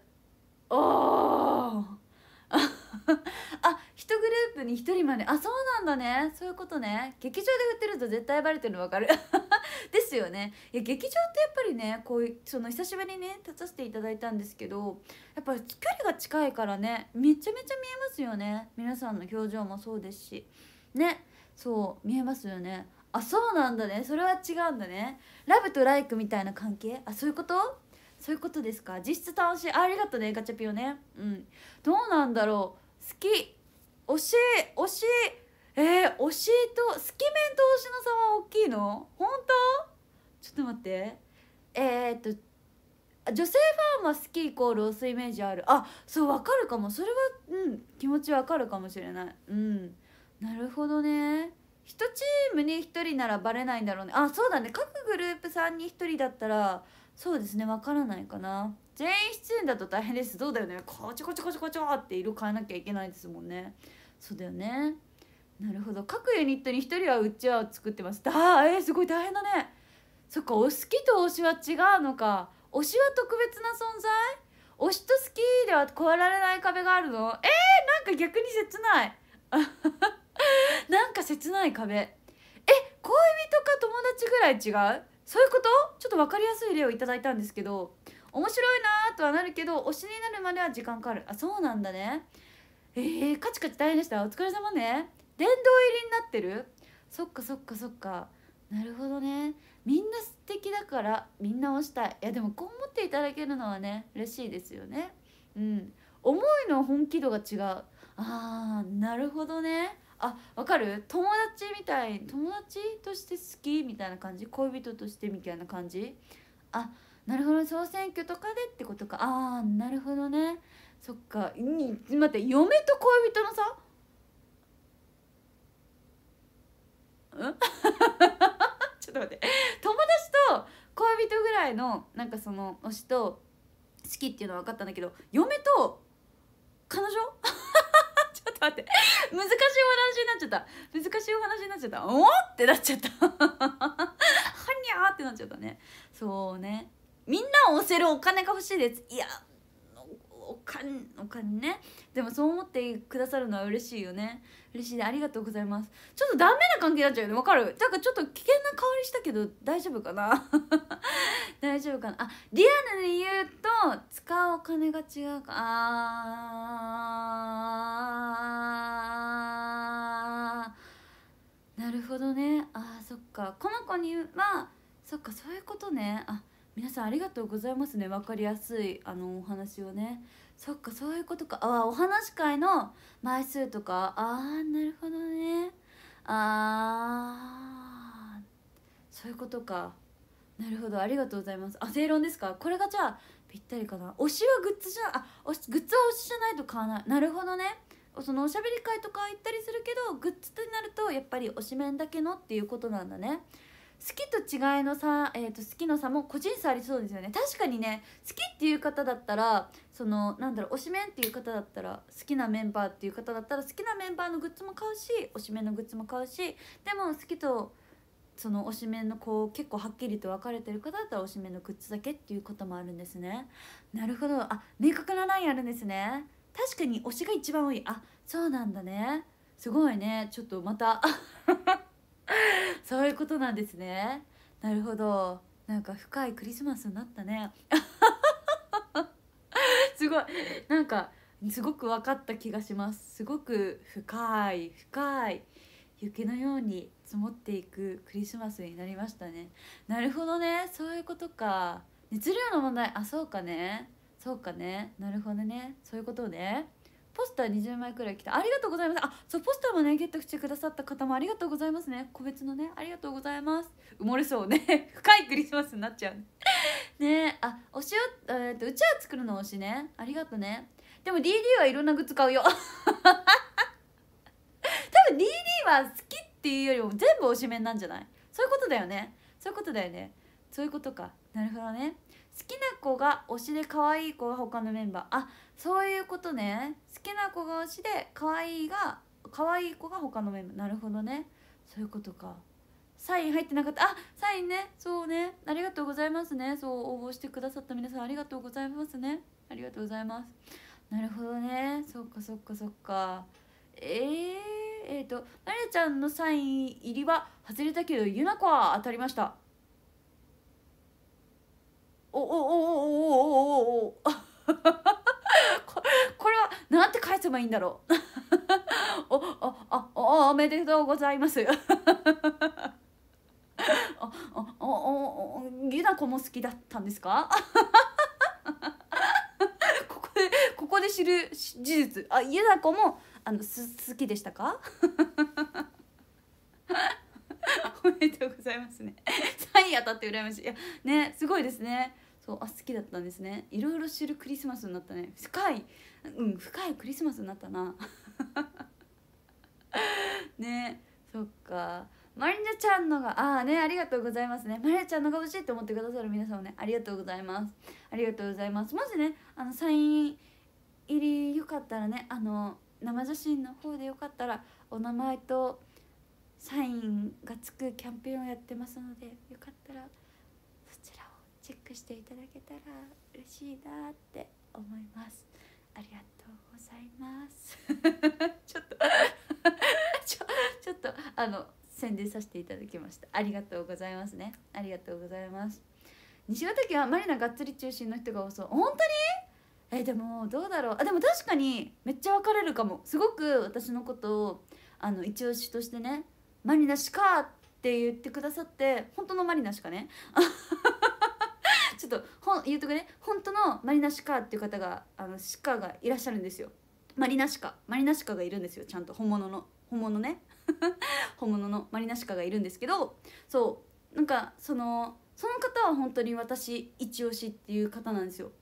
あーあ、一グループに一人まで。あ、そうなんだね。そういうことね。劇場で売ってると絶対バレてるの分かるですよね。いや劇場ってやっぱりね、こういうその久しぶりにね立たせていただいたんですけど、やっぱり距離が近いからね、めちゃめちゃ見えますよね。皆さんの表情もそうですしね。そう見えますよね。あ、そうなんだね。それは違うんだね。ラブとライクみたいな関係。あ、そういうこと、そういうことですか。実質楽しい。あ、ありがとうねガチャピオね。うん、どうなんだろう。好き、推し、推し、えー、推しと好き面と推しの差は大きいの？本当？ちょっと待って。えー、っと女性ファンは好きイコール推すイメージある。あ、そう、わかるかも。それはうん気持ちわかるかもしれない。うん、なるほどね。一チームに一人ならバレないんだろうね。あ、そうだね。各グループさんに一人だったらそうですね、わからないかな。全員出演だと大変です。どうだよね。こちょこちょこちょこちょって色変えなきゃいけないですもんね。そうだよね。なるほど。各ユニットに一人はうちわを作ってます。あー、えー、すごい大変だね。そっか、お好きと推しは違うのか。推しは特別な存在？推しと好きでは越えられない壁があるの？えー、なんか逆に切ない。なんか切ない壁。え、恋人か友達ぐらい違う？そういうこと？ちょっと分かりやすい例をいただいたんですけど、面白いなとはなるけど推しになるまでは時間かかる。あ、そうなんだね。えー、カチカチ大変でした。お疲れ様ね。殿堂入りになってる。そっかそっかそっか。なるほどね。みんな素敵だからみんな推したい。いやでもこう思っていただけるのはね嬉しいですよね。うん、思いの本気度が違う。あー、なるほどね。あ、わかる。友達みたい、友達として好きみたいな感じ、恋人としてみたいな感じ。あ、なるほど、総選挙とかでってことか。あー、なるほどね。そっか。に待って、嫁と恋人のさ、んちょっと待って、友達と恋人ぐらいのなんかその推しと好きっていうのは分かったんだけど、嫁と彼女ちょっと待って、難しいお話になっちゃった。難しいお話になっちゃった。おってなっちゃったはにゃーってなっちゃったね。そうね、みんなを押せるお金が欲しいです。いや、お金、お金ね。でもそう思ってくださるのは嬉しいよね。嬉しいね、ありがとうございます。ちょっとダメな関係になっちゃうよね。わかる。なんかちょっと危険な香りしたけど大丈夫かな大丈夫かな。あ、リアルで言うと使うお金が違うか。あー、なるほどね。あー、そっか。この子にはそっか、そういうことね。あ、皆さんありがとうございますね。分かりやすいあのお話をね。そっか、そういうことか。あ、お話し会の枚数とか。あー、なるほどね。あー、そういうことか。なるほど、ありがとうございます。あ、正論ですか。これがじゃあぴったりかな。推しはグッズじゃあ推しグッズは推しじゃないと買わない。なるほどね。そのおしゃべり会とか行ったりするけどグッズとなるとやっぱり推しメンだけのっていうことなんだね。好きと違いの差、えー、と好きの差も個人差ありそうですよね。確かにね、好きっていう方だったらそのなんだろう、推しメンっていう方だったら好きなメンバーっていう方だったら好きなメンバーのグッズも買うし推しメンのグッズも買うし、でも好きとその推しメンのこう結構はっきりと分かれてる方だったら推しメンのグッズだけっていうこともあるんですね。なるほど。あ、明確なラインあるんですね。確かに推しが一番多い。あ、そうなんだね。すごいね。ちょっとまたそういうことなんですね。なるほど。なんか深いクリスマスになったねすごい、なんかすごく分かった気がします。すごく深い深い雪のように積もっていくクリスマスになりましたね。なるほどね、そういうことか。熱量の問題。あ、そうかね、そうかね、なるほどね、そういうことね。ポスターにじゅうまいくらい来た。ありがとうございます。あ、そう、ポスターもねゲットしてくださった方もありがとうございますね。個別のね、ありがとうございます。埋もれそうね深いクリスマスになっちゃうね。あ、推しを、えー、とうちわ作るの推しね、ありがとね。でも ディーディー はいろんなグッズ買うよ多分 ディーディー は好きっていうよりも全部推しメンなんじゃない？そういうことだよね。そういうことだよね。そういうことか。なるほどね。好きな子が推しで可愛い子が他のメンバー、あ、そういうことね。好きな子が推しで可愛いが可愛い子が他のメンバー、なるほどね、そういうことか。サイン入ってなかった。あ、サインね、そうね、ありがとうございますね。そう応募してくださった皆さんありがとうございますね。ありがとうございます。なるほどね、そっかそっかそっか。えー、えーとなれちゃんのサイン入りは外れたけどゆな子は当たりました。おおおおおおおおここれはなんて返せばいいんだろうおおあおおめでとうございますあおおおゆな子も好きだったんですかここでここで知る事実、あ、ゆな子もあのす好きでしたかおめでとうございますねサイン当たって羨ましい。いやね、すごいですね。そう、あ、好きだったんですね。いろいろ知るクリスマスになったね。深い、うん、深いクリスマスになったなね、そっか。マリナちゃんのが、ああね、ありがとうございますね。マリナちゃんのが欲しいって思ってくださる皆さんもね、ありがとうございます。ありがとうございます。もしね、あのサイン入りよかったらね、あの生写真の方でよかったらお名前とサインがつくキャンペーンをやってますので、よかったらそちらをチェックしていただけたら嬉しいなって思います。ありがとうございますちょっとちょちょっとあの宣伝させていただきました。ありがとうございますね。ありがとうございます。西ヶ岳はマリナがっつり中心の人が多そう。本当に？えでもどうだろう。あ、でも確かにめっちゃ分かれるかも。すごく私のことをあの一押しとしてね、マリナしかって言ってくださって、本当のマリナしかねちょっとほん言うとくね、本当のマリナシカっていう方が、あのシカがいらっしゃるんですよ。マリナシカマリナシカがいるんですよ、ちゃんと本物の本物ね本物のマリナシカがいるんですけど、そうなんかそのその方は本当に私一押しっていう方なんですよ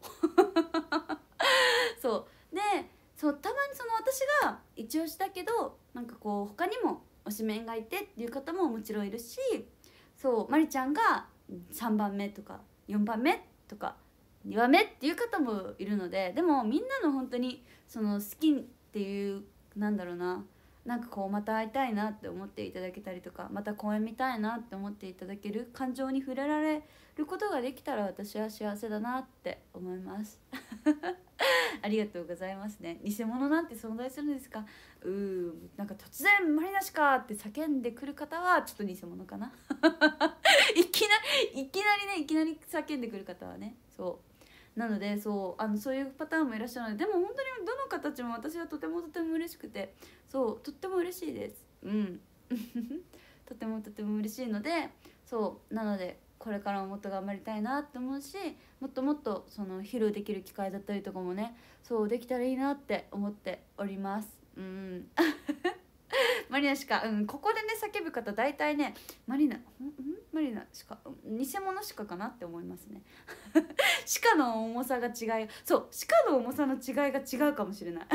そうで、そうたまにその私が一押しだけど、なんかこう他にも推しメンがいてっていう方ももちろんいるし、そうマリちゃんがさんばんめとかよんばんめとかにばんめっていう方もいるので、でもみんなの本当にその好きっていう、なんだろうな、なんかこうまた会いたいなって思っていただけたりとか、また公演見たいなって思っていただける感情に触れられることができたら私は幸せだなって思いますありがとうございますね。偽物なんて存在するんですか？うーん、なんか突然マリナシカって叫んでくる方はちょっと偽物かないきなりいきなりねいきなり叫んでくる方はね、そうなので、そうあのそういうパターンもいらっしゃるので、でも本当にどの形も私はとてもとても嬉しくて、そうとっても嬉しいです。うんとてもとても嬉しいので、そうなのでこれからももっと頑張りたいなって思うし、もっともっとその披露できる機会だったりとかもね、そうできたらいいなって思っております。うんマリナしか、うん、ここでね叫ぶ方大体ね、マリナんんマリナしか偽物しかかなって思いますね鹿の重さが違い、そう鹿の重さの違いが違うかもしれない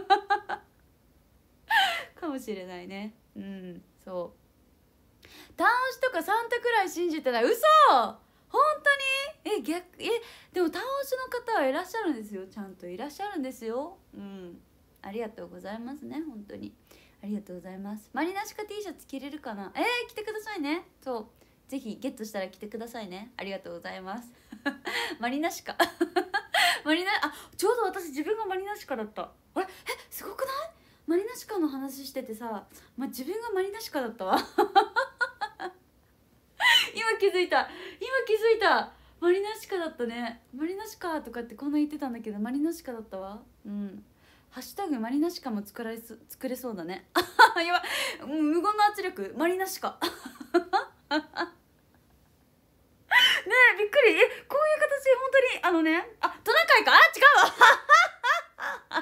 かもしれないね。うん、そうタン押しとかサンタくらい信じてない。嘘、本当に？え逆えでもタン押しの方はいらっしゃるんですよ、ちゃんといらっしゃるんですよ。うん、ありがとうございますね、本当にありがとうございます。マリナシカ T シャツ着れるかな？えー、着てくださいね。そうぜひゲットしたら着てくださいね。ありがとうございますマリナシカマリナあちょうど私自分がマリナシカだった。あれえすごくない？マリナシカの話しててさ、ま、自分がマリナシカだったわ今気づいた今気づいたマリナシカだったね。マリナシカとかってこんな言ってたんだけど、マリナシカだったわ。うん、ハッシュタグマリナシカも作られす作れそうだねやばい、無言の圧力マリナシカねえびっくり。えこういう形本当にあのね、あトナカイか、あ違うわ鹿じゃなか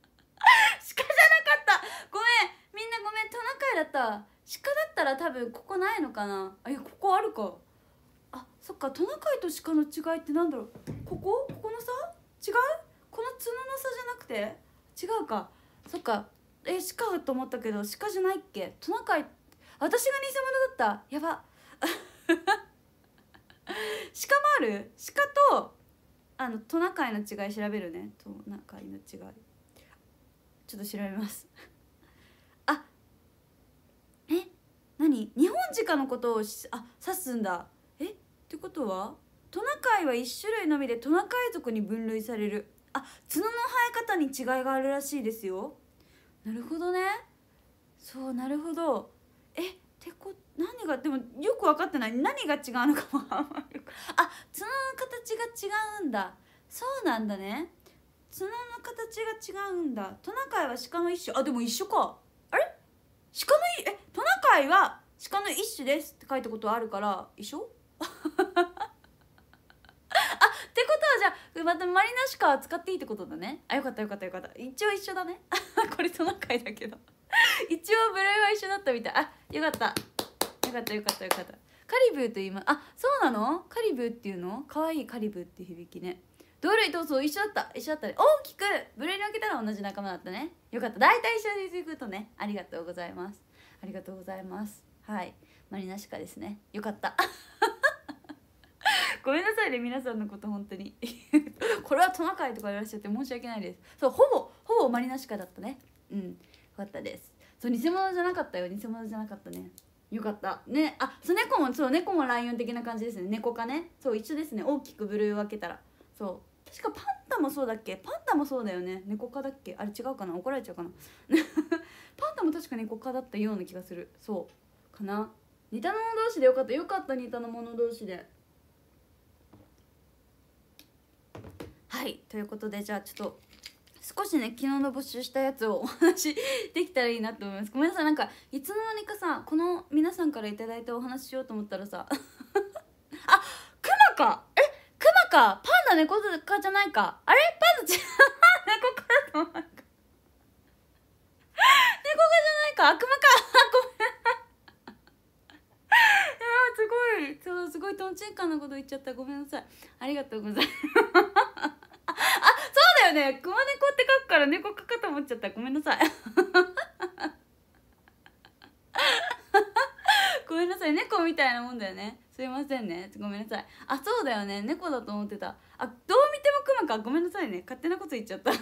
った、ごめんみんなごめん、トナカイだった。鹿だったら多分ここないのかな。あいやここあるか。あそっか、トナカイと鹿の違いってなんだろう。ここここの差違う、この角の差じゃなくて違うか。そっか、え鹿と思ったけど鹿じゃないっけ。トナカイ私が偽物だった。やば鹿もある。鹿とあのトナカイの違い調べるね。トナカイの違いちょっと調べますあ、え、何、日本鹿のことをしあ指すんだ。えってことはトナカイは一種類のみでトナカイ族に分類される。あ、角の生え方に違いがあるらしいですよ。なるほどね。そう、なるほど。えってこ何がでもよく分かってない。何が違うのかもあんまりあ、角の形が違うんだ。そうなんだね。角の形が違うんだ。トナカイは鹿の一種。あ、でも一緒か。あれ鹿のいえトナカイは鹿の一種ですって書いたことあるから一緒ってことはじゃあまたマリナシカは使っていいってことだね。あ、よかったよかったよかった。一応一緒だねこれトナカイだけど一応部類は一緒だったみたい。あ、よかったよかったよかったよかった。カリブーと言います。あ、そうなの。カリブーっていうのかわいい。カリブーって響きね。同類とそう一緒だった一緒だったね。大きく部類に分けたら同じ仲間だったね。よかった。大体一緒に行くとね。ありがとうございますありがとうございます。はい、マリナシカですね。よかったごめんなさいね皆さんのこと本当にこれはトナカイとか言われちゃって申し訳ないです。そう、ほぼほぼマリナシカだったね。うん、よかったです。そう、偽物じゃなかったよ。偽物じゃなかったね。よかったね。あ、そう、猫もそう猫もライオン的な感じですね。猫かね。そう一緒ですね。大きく部類を分けたら。そう確かパンダもそうだっけ。パンダもそうだよね。猫科だっけ。あれ違うかな。怒られちゃうかなパンダも確か猫科だったような気がする。そうかな。似た者同士でよかったよかった。似た者同士で。はいということで、じゃあちょっと少しね昨日の募集したやつをお話できたらいいなと思います。ごめんなさい、なんかいつの間にかさこの皆さんからいただいたお話しようと思ったらさあ、クマか。えクマか。パンダ猫科じゃないか。あれパンダ違う猫科だと思う。猫科じゃないか。あ、クマかごめんいやすごいそうすごいとんちんかんなこと言っちゃった。ごめんなさい。ありがとうございますあ、そうだよね。クマ猫って書くから猫科かと思っちゃった。ごめんなさいごめんなさい。猫みたいなもんだよね。すいませんね。ごめんなさい。あ、そうだよね。猫だと思ってた。あ、どう見てもクマか。ごめんなさいね。勝手なこと言っちゃったパン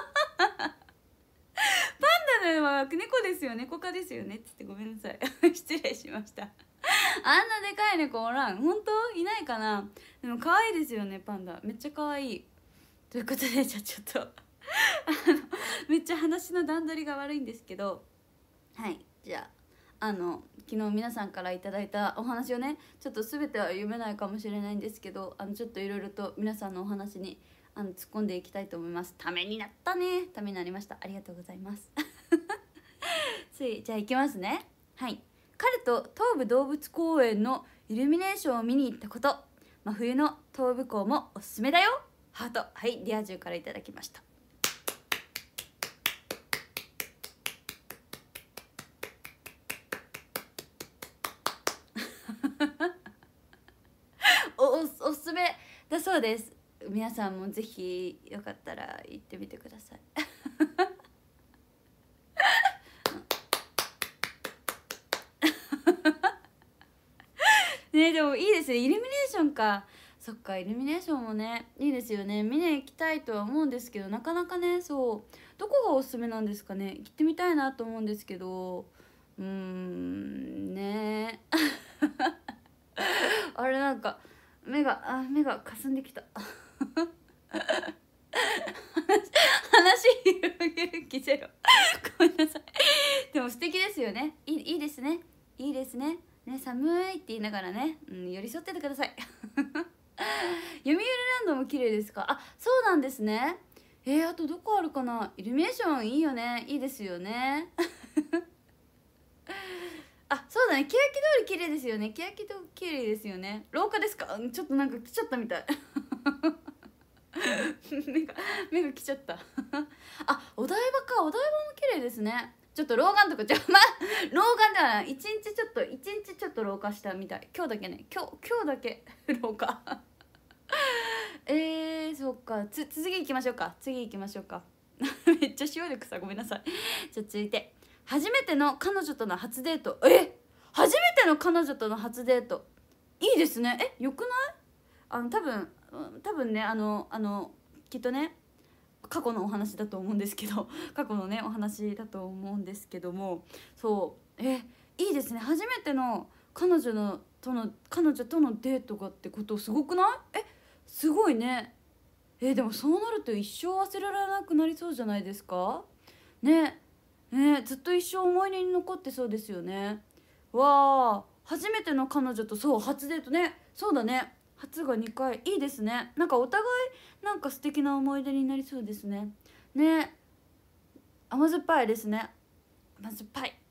ダでは猫ですよ。猫科ですよね。つってごめんなさい失礼しました。あんなでかい猫おらん。本当いないかな。でも可愛いですよねパンダ。めっちゃ可愛い。ということでじゃあちょっとあのめっちゃ話の段取りが悪いんですけど、はいじゃああの昨日皆さんからいただいたお話をねちょっと全ては読めないかもしれないんですけど、あのちょっといろいろと皆さんのお話にあの突っ込んでいきたいと思います。ためになったね。ためになりました。ありがとうございますついじゃあいきますね。はい。彼と東武動物公園のイルミネーションを見に行ったこと。真冬の東武港もおすすめだよ。ハート。はい、リア充からいただきましたおおおすすめだそうです。皆さんもぜひよかったら行ってみてくださいね。でもいいですね。イルミネーションか。そっかイルミネーションもねいいですよね。見に行きたいとは思うんですけどなかなかね。そうどこがおすすめなんですかね。行ってみたいなと思うんですけどうーんねあれなんか目があ目がかすんできた話広げる気ゼロごめんなさい。でも素敵ですよね。いいいいですねいいですね。ね、寒いって言いながらね、うん、寄り添っててください読売ランドも綺麗ですか。あ、そうなんですね。えー、あとどこあるかな。イルミネーションいいよね。いいですよねあ、そうだね。欅通り綺麗ですよね。欅通り綺麗ですよね。廊下ですか。ちょっとなんか来ちゃったみたい目が目が来ちゃったあ、お台場か。お台場も綺麗ですね。ちょっと老眼とかじゃま老眼ではない。一日ちょっと一日ちょっと老化したみたい。今日だけね。今日今日だけ老化えー、そっか。つ次行きましょうか。次行きましょうかめっちゃ塩力さ。ごめんなさい。じゃあ続いて初めての彼女との初デート。え初めての彼女との初デートいいですね。えよくない。あの多分うん多分ねあのあのきっとね過去のお話だと思うんですけど過去のねお話だと思うんですけども、そうえいいですね。初めての彼女のとの彼女とのデートがってことすごくない？えすごいね。えでもそうなると一生忘れられなくなりそうじゃないですかね。ねずっと一生思い出に残ってそうですよね。わあ初めての彼女とそう初デートね。そうだね初がにかいいいですね。なんかお互いなんか素敵な思い出になりそうですね。ね甘酸っぱいですね。甘酸っぱい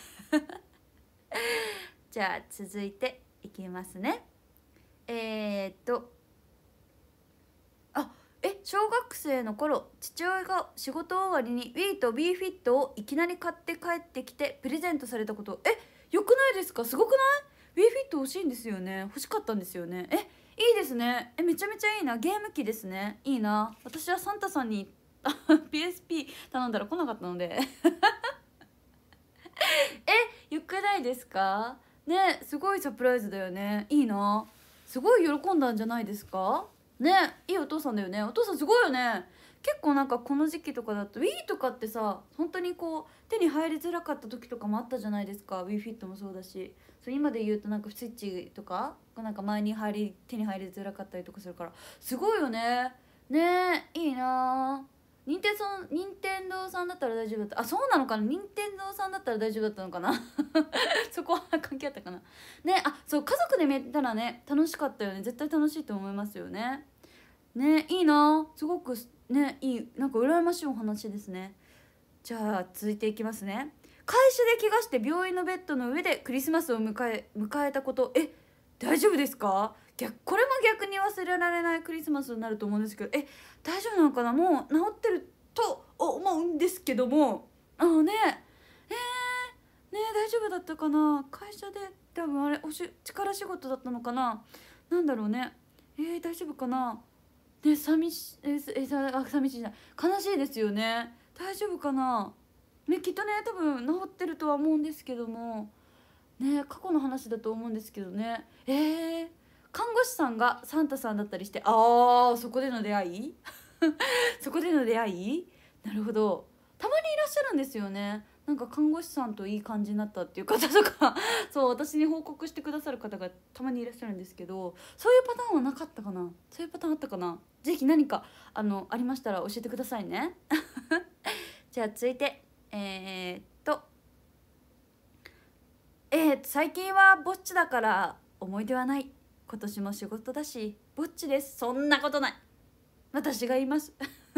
じゃあ続いていきますね。えー、っとあえ小学生の頃父親が仕事終わりに Wii と B フィットをいきなり買って帰ってきてプレゼントされたこと。えよくないですか？すごくない？ Wii フィット欲しいんですよね。欲しかったんですよね。えいいですね。えめちゃめちゃいいな。ゲーム機ですね。いいな。私はサンタさんにピーエスピー 頼んだら来なかったのでえよくないですかね。すごいサプライズだよね。いいな。すごい喜んだんじゃないですかね。いいお父さんだよね。お父さんすごいよね。結構なんかこの時期とかだと Wii とかってさ本当にこう手に入りづらかった時とかもあったじゃないですか。 WeFit もそうだし、そう今で言うとなんかスイッチとかなんか前に入り手に入りづらかったりとかするからすごいよね。ねいいな。任天堂任天堂さんだったら大丈夫だった。あそうなのかな。任天堂さんだったら大丈夫だったのかなそこは関係あったかな。ねあそう家族で見たらね楽しかったよね。絶対楽しいと思いますよね。ねいいなすごくねいいなんか羨ましいお話ですね。じゃあ続いていきますね。会社で怪我して病院のベッドの上でクリスマスを迎え迎えたこと。え大丈夫ですか？逆これも逆に忘れられないクリスマスになると思うんですけど、え大丈夫なのかな。もう治ってると思うんですけども、あのねえー、ね大丈夫だったかな。会社で多分あれおし力仕事だったのかな。なんだろうね。えー、大丈夫かな。ね寂しええさあ寂しいじゃない悲しいですよね。大丈夫かな。ねきっとね多分治ってるとは思うんですけどもね過去の話だと思うんですけどね。えー、看護師さんがサンタさんだったりして、あーそこでの出会いそこでの出会い。なるほど。たまにいらっしゃるんですよね。なんか看護師さんといい感じになったっていう方とかそう私に報告してくださる方がたまにいらっしゃるんですけど、そういうパターンはなかったかな。そういうパターンあったかな。ぜひ何かあのありましたら教えてくださいねじゃあ続いてえー、っとえー、最近はぼっちだから思い出はない。今年も仕事だしぼっちです。そんなことない。私がいます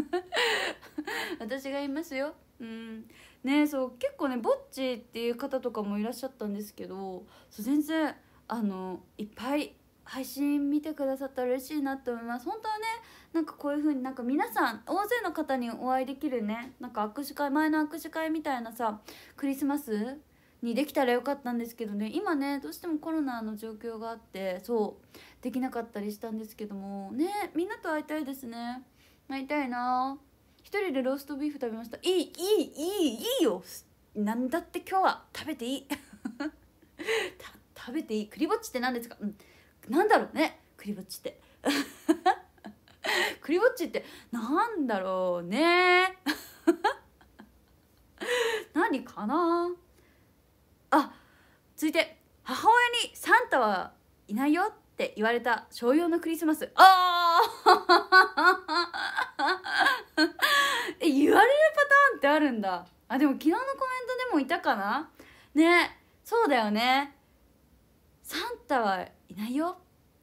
私がいますよ。うんねそう結構ねぼっちっていう方とかもいらっしゃったんですけど、そう全然あのいっぱい配信見てくださったら嬉しいなと思います。本当はねなんかこういう風になんか皆さん大勢の方にお会いできるねなんか握手会前の握手会みたいなさクリスマスにできたらよかったんですけどね、今ねどうしてもコロナの状況があってそうできなかったりしたんですけどもね、みんなと会いたいですね。会いたいな。一人でローストビーフ食べました。いいいいいいいいよ。なんだって今日は食べていい食べていい。クリぼっちって何ですか？うん、なんだろうねクリぼっちってクリぼっちってなんだろうね何かなあ。続いて母親に「サンタはいないよ」って言われた小よんのクリスマス。あえ言われるパターンってあるんだ。あでも昨日のコメントでもいたかな。ねそうだよね。サンタはいないよ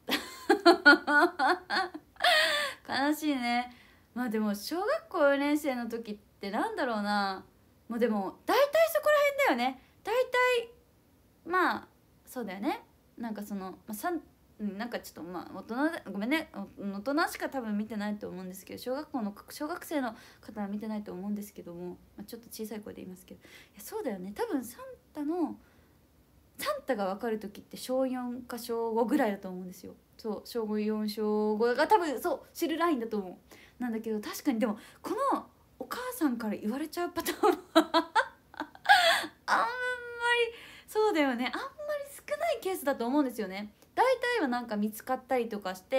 悲しいね。まあでも小学校よねん生の時ってなんだろうな。もうでも大体そこら辺だよね。大体まあそうだよね。なんかその、まあ、さんなんかちょっとまあ大人でごめんね大人しか多分見てないと思うんですけど、小学校の小学生の方は見てないと思うんですけども、まあ、ちょっと小さい声で言いますけど、いやそうだよね。多分サンタのサンタが分かる時って小よんか小ごぐらいだと思うんですよ。そう小ごよん小ごが多分そう知るラインだと思う。なんだけど確かにでもこのお母さんから言われちゃうパターンはあんまりそうだよね。あんまり少ないケースだと思うんですよね。大体はなんか見つかったりとかして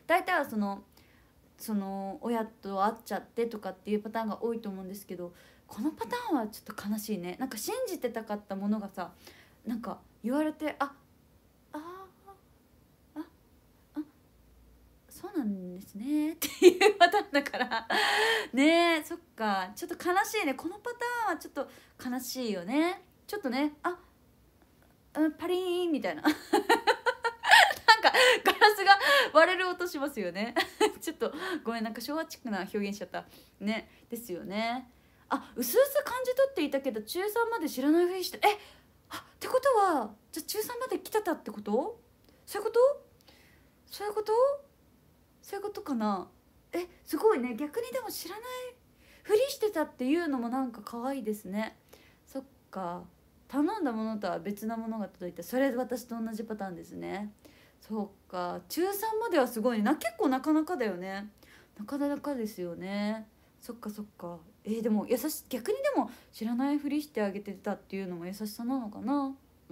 大体はそのその親と会っちゃってとかっていうパターンが多いと思うんですけど、このパターンはちょっと悲しいね。なんか信じてたかったものがさ、なんか言われて、ああああそうなんですねっていうパターンだからねえ、そっか、ちょっと悲しいね。このパターンはちょっと悲しいよね。ちょっとね、あうんパリーンみたいななんかガラスが割れる音しますよねちょっとごめん、なんか昭和チックな表現しちゃったね。ですよね。あ、うすうす感じ取っていたけど中さんまで知らないふりして、えあってことはじゃあ中さんまで来てたってこと？そういうことそういうことそういうことかな。えすごいね。逆にでも知らないふりしてたっていうのもなんか可愛いですね。そっか、頼んだものとは別なものが届いて、それ私と同じパターンですね。そうか、中さんまではすごいな。結構なかなかだよね。なかなかですよね。そっかそっか。えー、でも優し逆にでも知らないふりしてあげてたっていうのも優しさなのかな。うん。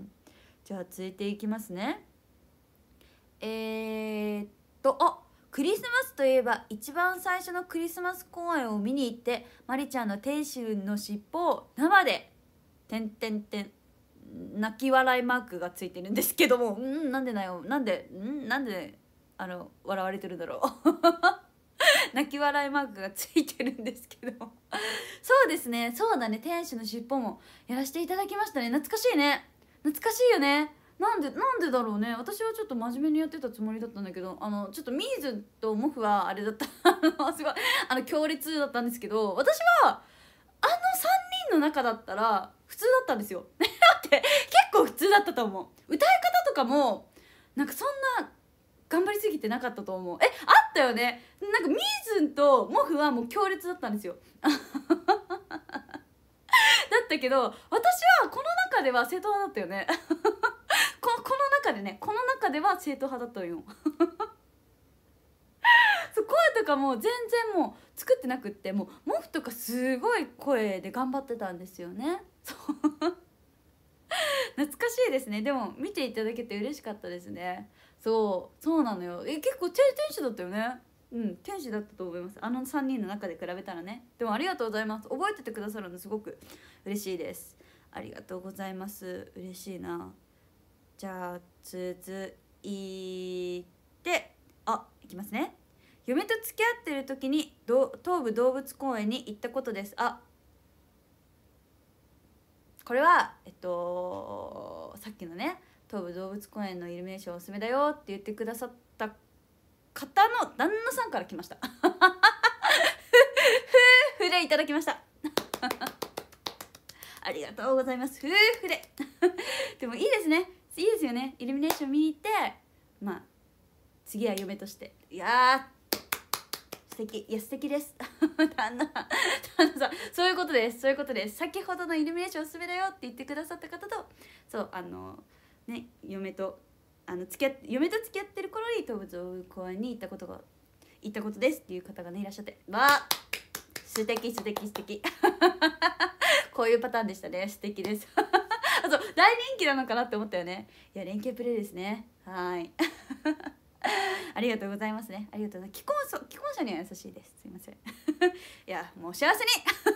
じゃあ続いていきますね。えー、っとあクリスマスといえば一番最初のクリスマス公演を見に行ってまりちゃんの天使の尻尾を生でてんてんてん泣き笑いマークがついてるんですけども、うんなんでだよ、なんでんなんであの笑われてるんだろう泣き笑いマークがついてるんですけどそうですね、そうだね、天使の尻尾もやらせていただきましたね。懐かしいね、懐かしいよね。なんでなんでだろうね。私はちょっと真面目にやってたつもりだったんだけど、あのちょっとミーズとモフはあれだったあのすごいあの強烈だったんですけど、私はあのさんにんの中だったら普通だったんですよだって結構普通だったと思う。歌い方とかもなんかそんな頑張りすぎてなかったと思う。えあったよね。なんかミーズンとモフはもう強烈だったんですよだったけど私はこの中では正統派だったよねここの中でねこの中では正統派だったよそう声とかも全然もう作ってなくって、もうモフとかすごい声で頑張ってたんですよね。そう懐かしいですね。でも見ていただけて嬉しかったですね。そうそうなのよ。え結構天使だったよね。うん天使だったと思います。あのさんにんの中で比べたらね。でもありがとうございます。覚えててくださるのすごく嬉しいです。ありがとうございます。嬉しいな。じゃあ続いてあいきますね。嫁と付き合ってる時にど東武動物公園に行ったことです。あこれはえっとさっきのね東武動物公園のイルミネーションおすすめだよって言ってくださった方の旦那さんから来ました夫婦でいただきましたありがとうございます。夫婦ででもいいですね、いいですよね。イルミネーション見に行ってまあ次は嫁として、いやー素敵、いや素敵です旦那旦那さんそういうことです、そういうことです。先ほどのイルミネーションおすすめだよって言ってくださった方と、そうあのね嫁とあの付き合って嫁と付き合ってる頃に動物公園に行ったことが行ったことですっていう方がねいらっしゃって、わあ素敵素敵素敵こういうパターンでしたね。素敵ですあそう大人気なのかなって思ったよね。いや連携プレーですね。はいありがとうございますね。ありがとうございます。既婚者既婚者には優しいです。すいませんいやもう幸せに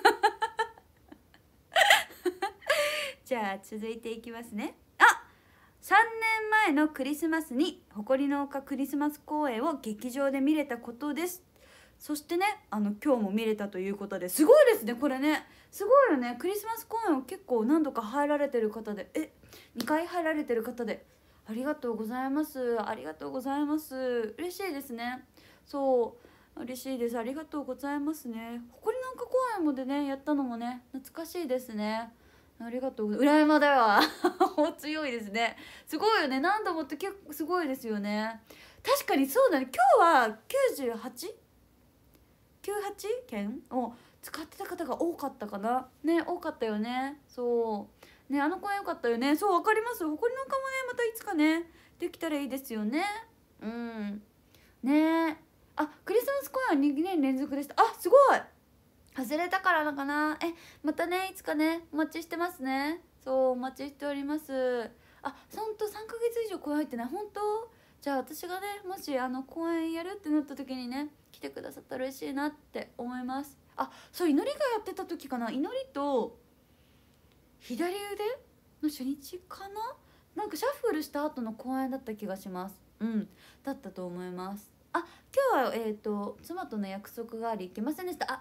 じゃあ続いていきますね。あさんねんまえのクリスマスに誇りの丘クリスマス公演を劇場で見れたことです。そしてねあの今日も見れたということで、すごいですねこれね。すごいよね。クリスマス公演を結構何度か入られてる方で、えにかい入られてる方で、ありがとうございます。ありがとうございます。嬉しいですね。そう嬉しいです。ありがとうございますね。誇りの丘公園もでねやったのもね懐かしいですね。ありがとう。裏山だわ強いですね。すごいよね。何度もって結構すごいですよね。確かにそうだね。今日は きゅうじゅうはち?きゅうじゅうはち 件を使ってた方が多かったかな。ね多かったよね。そうねあの公園良かったよね。そうわかります。誇りの丘もねまたいつかねできたらいいですよね。うんねあクリスマス公演はにねん連続でした。あすごい外れたからなのかな。えまたねいつかねお待ちしてますね。そうお待ちしております。あほんとさんかげつ以上公演入ってない。本当じゃあ私がねもしあの公演やるってなった時にね来てくださったら嬉しいなって思います。あ、そう、祈りがやってた時かな、祈りと左腕の初日かな、なんかシャッフルした後の公演だった気がします。うん、だったと思います。あ、今日はえっ、ー、と妻との約束があり行けませんでした。あ、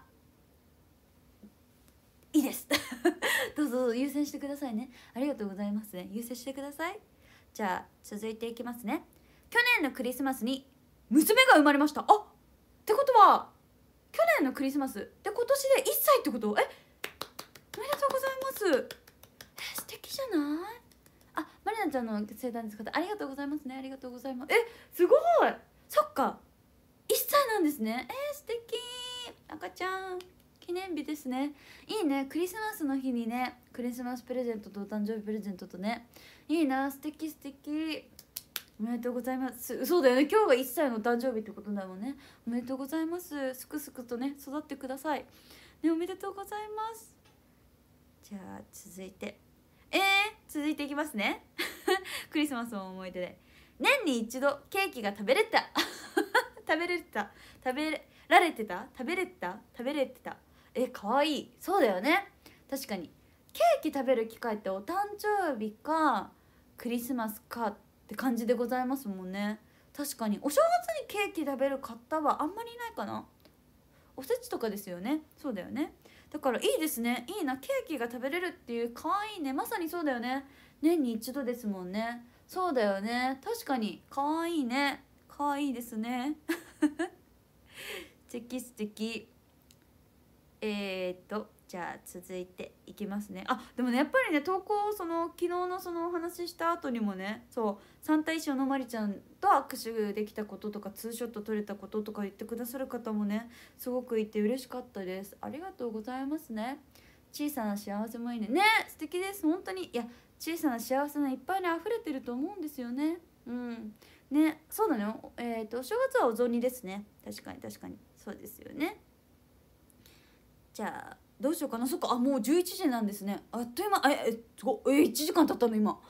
いいですどうぞどうぞ優先してくださいね。ありがとうございますね、優先してください。じゃあ続いていきますね。去年のクリスマスに娘が生まれました。あ、ってことは去年のクリスマスで今年でいっさいってこと？え、おめでとうございます。え、素敵じゃない？あ、マリナちゃんの生誕ですか？ありがとうございますね、ありがとうございます。え、すごい、そっか、いっさいなんですね。えー、素敵、赤ちゃん記念日ですね。いいね、クリスマスの日にね、クリスマスプレゼントとお誕生日プレゼントとね、いいな、素敵素敵、おめでとうございます。そうだよね、今日がいっさいの誕生日ってことだもんね。おめでとうございます。すくすくとね育ってくださいね。おめでとうございます。じゃあ続いてえー、続いていきますねクリスマスの思い出で、年に一度ケーキが食べれた食べれた食べられてた食べれた食べれてたえ、かわいい。そうだよね、確かにケーキ食べる機会ってお誕生日かクリスマスかって感じでございますもんね。確かにお正月にケーキ食べる方はあんまりいないかな。おせちとかですよね。そうだよね。だからいいですね、いいな、ケーキが食べれるっていう、かわいいね。まさにそうだよね、年に一度ですもんね。そうだよね、確かにかわいいね、かわいいですね素敵素敵。えー、っとじゃあ続いていきますね。あ、でもね、やっぱりね、投稿その昨日のそのお話しした後にもね、そうサンタ衣装のまりちゃんと握手できたこととかツーショット撮れたこととか言ってくださる方もねすごくいて嬉しかったです。ありがとうございますね。小さな幸せもいいね。ね、素敵です本当に。いや、小さな幸せがいっぱいに溢れてると思うんですよね。うんね、そうだね。えー、っとお正月はお雑煮ですね。確かに確かにそうですよね。じゃあどうしようかな。そっか、あ、もうじゅういちじなんですね。あっという間。ええすごえいちじかん経ったの今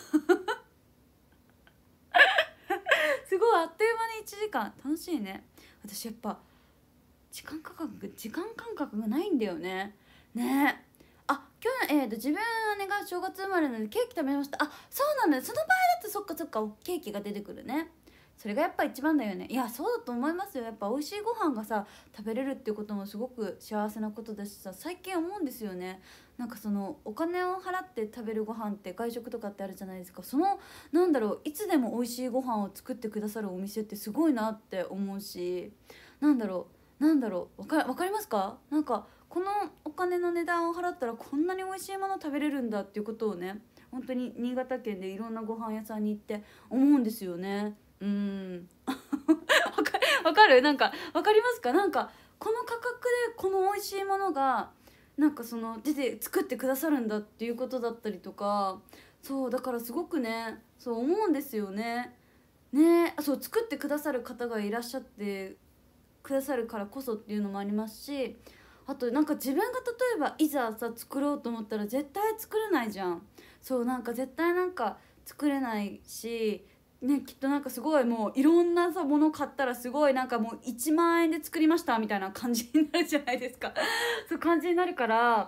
すごい、あっという間にいちじかん。楽しいね。私やっぱ時間感覚時間感覚がないんだよね。ねえ、あ、去年、えーと自分姉が正月生まれなのでケーキ食べました。あ、そうなんだよ。その場合だとそっかそっかケーキが出てくるね。それがやっぱ一番だよね。いや、そうだと思いますよ。やっぱ美味しいご飯がさ食べれるっていうこともすごく幸せなことだしさ、最近思うんですよね。なんかそのお金を払って食べるご飯って外食とかってあるじゃないですか。そのなんだろう、いつでも美味しいご飯を作ってくださるお店ってすごいなって思うし、なんだろうなんだろうわかわかりますか？なんかこのお金の値段を払ったらこんなに美味しいもの食べれるんだっていうことをね、本当に新潟県でいろんなご飯屋さんに行って思うんですよね。うーんわかわかる、なんかわかりますか？なんかこの価格でこの美味しいものがなんかその出て作ってくださるんだっていうことだったりとか、そうだからすごくね、そう思うんですよね。ね、そう作ってくださる方がいらっしゃってくださるからこそっていうのもありますし、あとなんか自分が例えばいざさ作ろうと思ったら絶対作れないじゃん。そうなんか絶対なんか作れないしね、きっとなんかすごいもういろんなさもの買ったらすごいなんかもういちまんえんで作りましたみたいな感じになるじゃないですかそう感じになるから、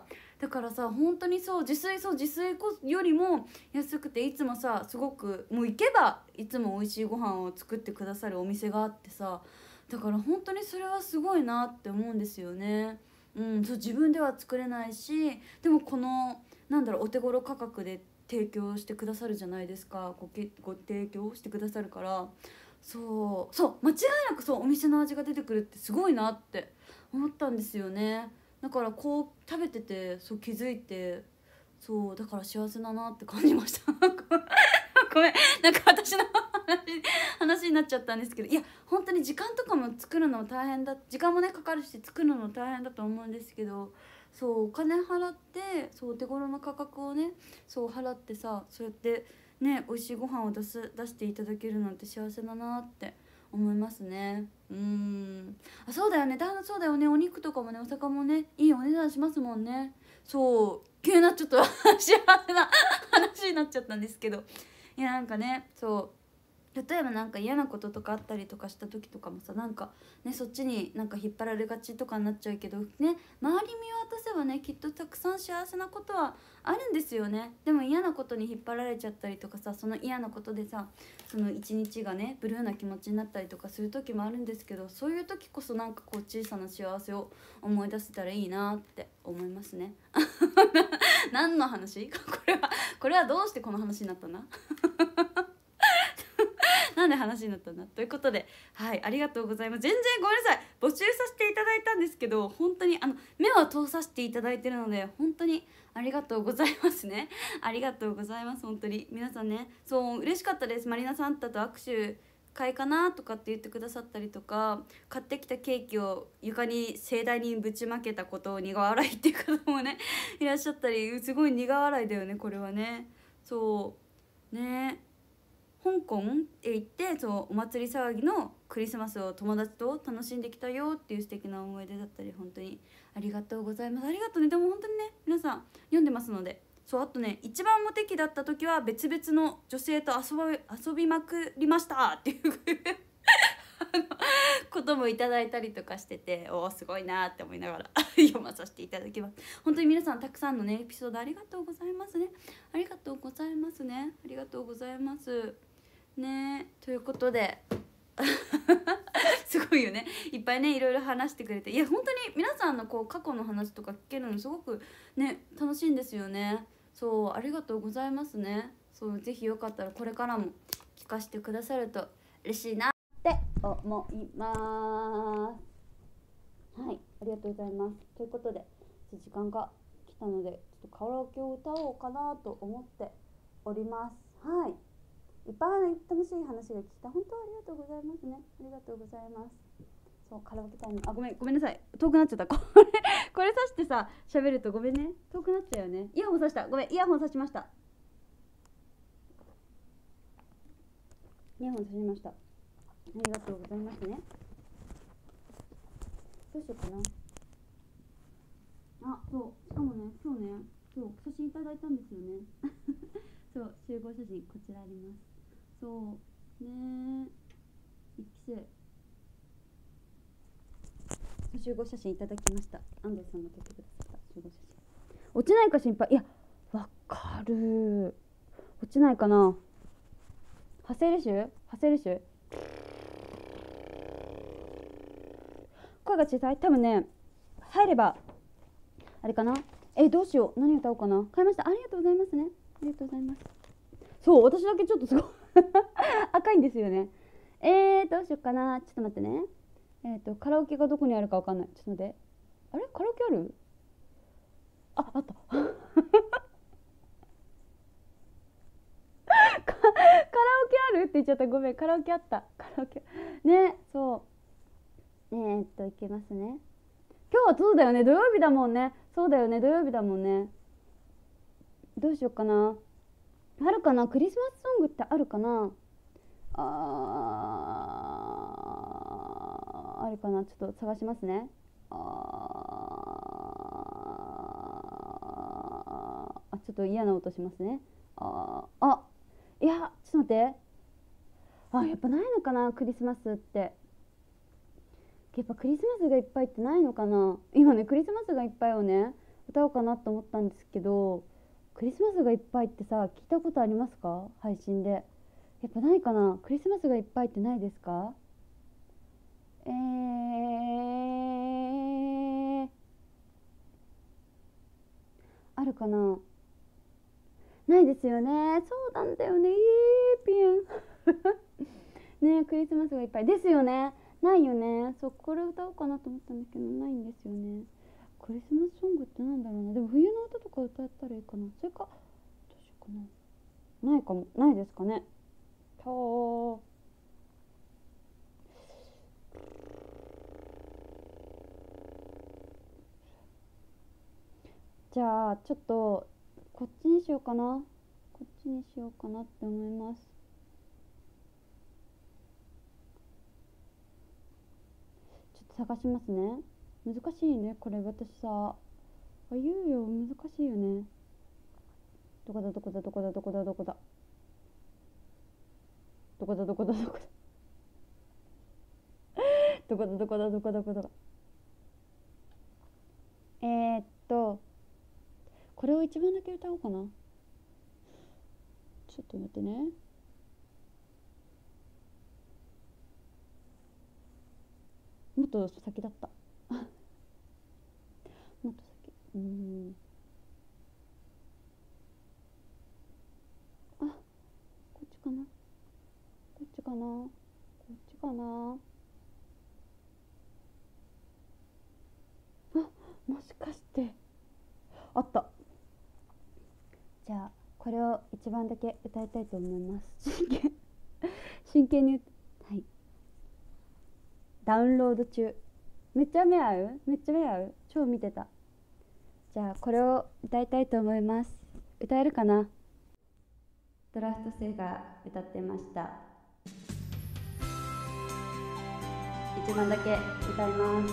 だからさ本当にそう自炊そう自炊よりも安くていつもさすごくもう行けばいつも美味しいご飯を作ってくださるお店があってさ、だから本当にそれはすごいなって思うんですよね。うん、そう自分では作れないし、でもこのなんだろうお手頃価格で提供してくださるじゃないですか。ごけご提供してくださるから、そうそう間違いなくそうお店の味が出てくるってすごいなって思ったんですよね。だからこう食べててそう気づいて、そうだから幸せだなって感じましたごめん、なんか私の話話になっちゃったんですけど、いや本当に時間とかも作るの大変だ、時間もねかかるし作るの大変だと思うんですけど、そうお金払ってそうお手頃な価格をねそう払ってさ、そうやってね美味しいご飯を出す出していただけるなんて幸せだなって思いますね。うーん、あそうだよね、だそうだよね、お肉とかもねお魚もねいいお値段しますもんね。そう急なちょっと幸せな話になっちゃったんですけど、いやなんかねそう例えばなんか嫌なこととかあったりとかした時とかもさ、なんかねそっちになんか引っ張られがちとかになっちゃうけどね、周り見渡せばねきっとたくさん幸せなことはあるんですよね。でも嫌なことに引っ張られちゃったりとかさ、その嫌なことでさその一日がねブルーな気持ちになったりとかする時もあるんですけど、そういう時こそなんかこう小さな幸せを思い出せたらいいなって思いますね。何の話これはこれはどうしてこの話になったんだなんで話になったんだということで、はい、ありがとうございます。全然ごめんなさい、募集させていただいたんですけど、本当にあの目は通させていただいてるので本当にありがとうございますね。ありがとうございます。本当に皆さんね、そう嬉しかったです。マリナサンタと握手会かなとかって言ってくださったりとか、買ってきたケーキを床に盛大にぶちまけたことを苦笑いっていう方もねいらっしゃったり、すごい苦笑いだよねこれはね。そうね、香港へ行ってそうお祭り騒ぎのクリスマスを友達と楽しんできたよっていう素敵な思い出だったり、本当にありがとうございます。ありがとうね。でも本当にね皆さん読んでますので。そう、あとね、一番モテ期だった時は別々の女性と遊び遊びまくりましたっていうこともいただいたりとかしてて、おおすごいなって思いながら読まさせていただきます。本当に皆さんたくさんのねエピソードありがとうございますね。ありがとうございますね。ありがとうございますね。ということですごいよね、いっぱいねいろいろ話してくれて、いや本当に皆さんのこう過去の話とか聞けるのすごくね楽しいんですよね。そう、ありがとうございますね。そう、ぜひよかったらこれからも聞かせてくださると嬉しいなって思います。はい、ありがとうございます。ということで時間が来たので、ちょっとカラオケを歌おうかなと思っております。はい、いっぱい楽しい話が聞いた。本当ありがとうございますね。ありがとうございます。そう、カラオケタイム。あ、ごめんごめんなさい、遠くなっちゃった。これこれさしてさ喋るとごめんね、遠くなっちゃうよね。イヤホンさした、ごめん、イヤホンさしました。イヤホンさしました。ありがとうございますね。どうしようかな。あ、そう、しかもね今日ね、そう写真いただいたんですよねそう集合写真こちらあります。そうね、一期生集合写真いただきました。安藤さんが撮ってくださった集合写真。落ちないか心配。いやわかる、落ちないかな。発声練習発声練習声が小さい。多分ね入ればあれかな。えどうしよう、何歌おうかな。買いました。ありがとうございますね。ありがとうございます。そう私だけちょっとすごい赤いんですよね。えーどうしようかな。ちょっと待ってね。えっ、ー、とカラオケがどこにあるかわかんない。ちょっと待って。あれカラオケある？あ、あったカラオケあるって言っちゃった。ごめん、カラオケあった。カラオケね、そうえー、っといけますね。今日はそうだよね、土曜日だもんね。そうだよね、土曜日だもんね。どうしようかな。あるかな、クリスマスソングってあるかな。あーあるかな、ちょっと探しますね。ああちょっと嫌な音しますね。ああいやちょっと待って、あやっぱないのかなクリスマスって。やっぱクリスマスがいっぱいってないのかな。今ねクリスマスがいっぱいをね歌おうかなと思ったんですけど、クリスマスがいっぱいってさ聞いたことありますか配信で。やっぱないかな。クリスマスがいっぱいってないですか。えー、あるかな。ないですよね。そうなんだよね。イーピンねクリスマスがいっぱいですよね。ないよね。そうこれ歌おうかなと思ったんだけどないんですよね。クリスマスソングってなんだろうな。でも冬の歌とか歌ったらいいかな。それかどうしようかな。ないかも。ないですかね。とじゃあちょっとこっちにしようかな。こっちにしようかなって思います。ちょっと探しますね。難しいねこれ。私さあ言うよ、難しいよね。どこだどこだどこだどこだどこだどこだどこだどこだどこだどこだどこだどこだえー、っとこれを一番だけ歌おうかな。ちょっと待ってね。もっと先だったもっと先。うーんあ、こっちかなこっちかなこっちかなあ、もしかしてあった。じゃあこれを一番だけ歌いたいと思います。真剣真剣に。はい、ダウンロード中。めっちゃ目合うめっちゃ目合う超見てた。じゃあこれを歌いたいと思います。歌えるかな。ドラフトセイが歌ってました。一番だけ歌います。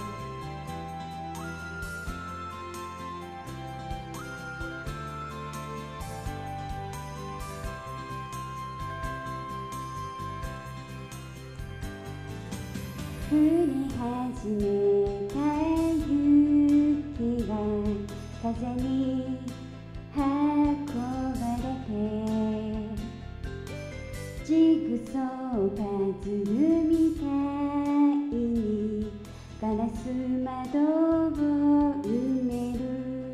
降り始めた雪が風に運ばれて、ジグソーパズルみたいにガラス窓を埋める。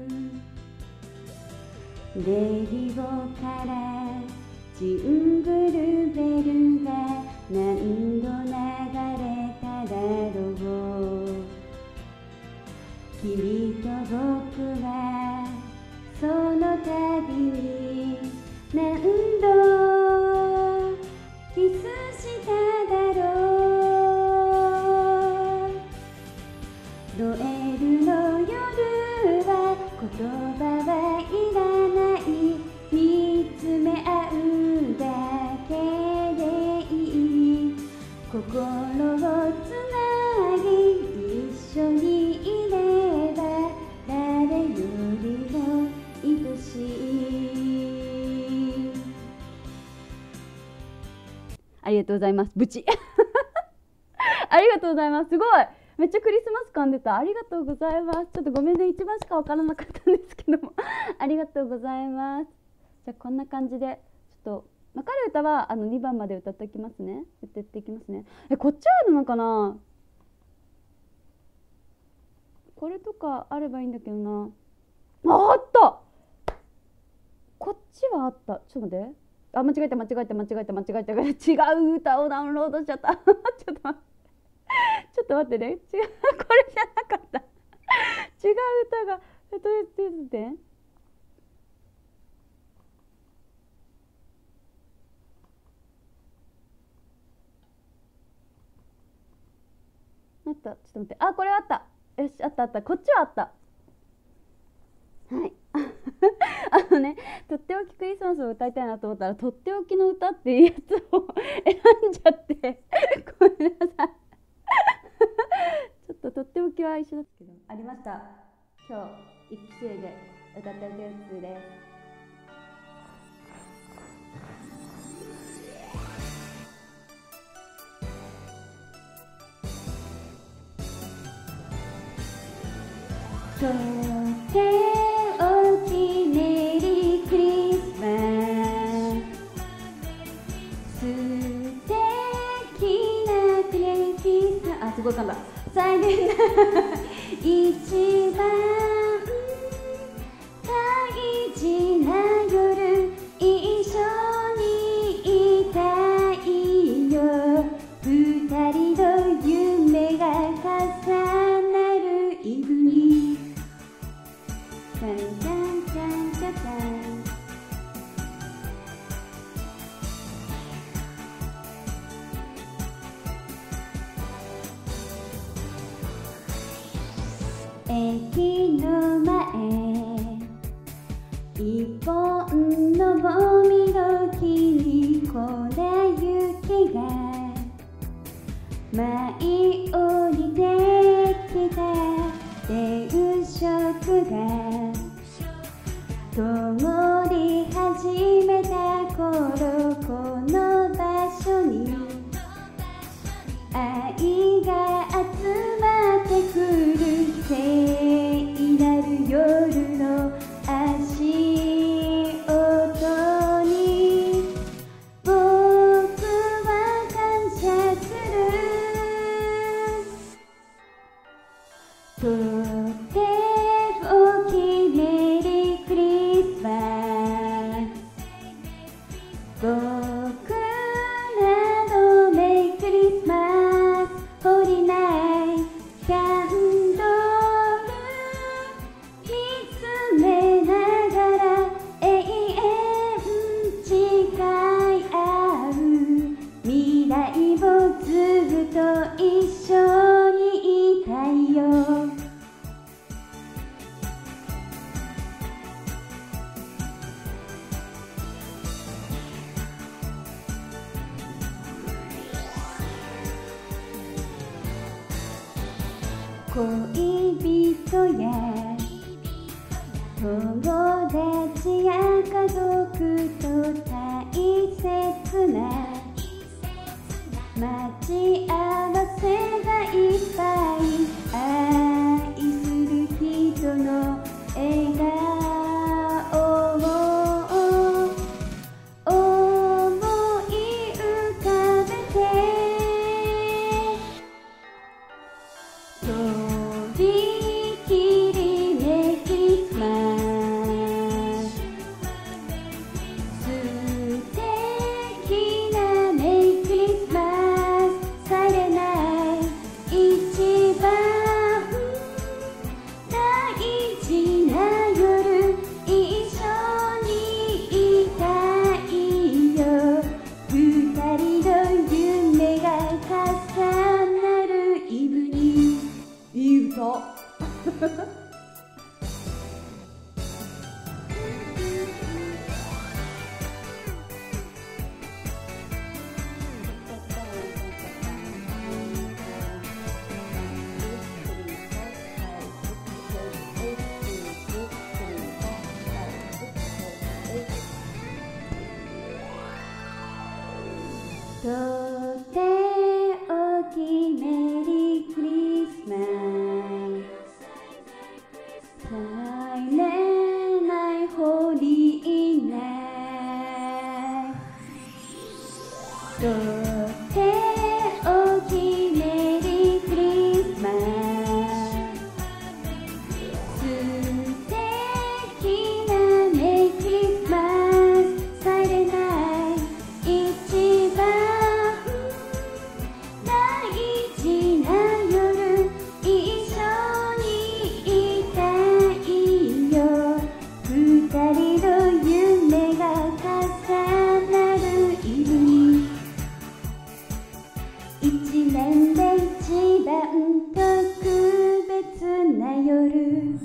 レディオからジングルベルが何度流れただろう。君と僕はその度に何度キスしただろう。ドエルの夜は言葉はいらない、見つめ合うだけでいい。心をつなぎ一緒にいれば誰よりも愛しい。ありがとうございます。ブチありがとうございます。すごいめっちゃクリスマス感出た。ありがとうございます。ちょっとごめんね、一番しかわからなかったんですけどもありがとうございます。じゃあこんな感じでちょっと分かる歌はあのにばんまで歌っていきますね。歌っていきますね。え、こっちあるのかな。これとかあればいいんだけどな。あ、あった。こっちはあった。ちょっと待って。あ、間違えた間違えた間違えた間違えた。違う歌をダウンロードしちゃったちょっと待って。ちょっと待ってね。違う、これじゃなかった。違う歌が。えっと、えっと、えっと、あった。ちょっと待って。あ、これあった。よし、あったあった。こっちはあった。はいあのね、とっておきクリスマスを歌いたいなと思ったら、とっておきの歌っていうやつを選んじゃってごめんなさいちょっととっておきは一緒だったけどありました。今日いっきせいで歌っておくやつです。とっておきメリークリスマス、素敵なクリスマス。あ、すごいかんだ。最年だ一番大事な夜、一緒にいたいよ。二人の夢が重なるイブにチャンチャンチャンチャンチャン。駅の前一本のもみの木に粉雪が舞い降りてきた。電飾が灯り始めた頃、この場所に愛が集まってくる聖なる夜の足音に僕は感謝する。とっておきメリークリスマス。僕などメリークリスマス。ホリナイキャンドル見つめながら永遠誓い合う。未来をずっと一緒にいたいよ。恋人や友達や家族と大切な待ち合わせがいっぱい。愛する人の笑顔を思い浮かべてとびきりメリークリスマス。素敵なメリークリスマス。されない一番大事な夜一緒にいたいよ。二人の夢が重なるイブニー。いい歌とっておきメリークリスマス。サイレンナイホリーナイト。とっておきメリークリスマス。素敵なメリークリスマス。されない一番大事な夜一緒にいたいよ。二人の夢が重なるイブニー。一年で一番特別な夜。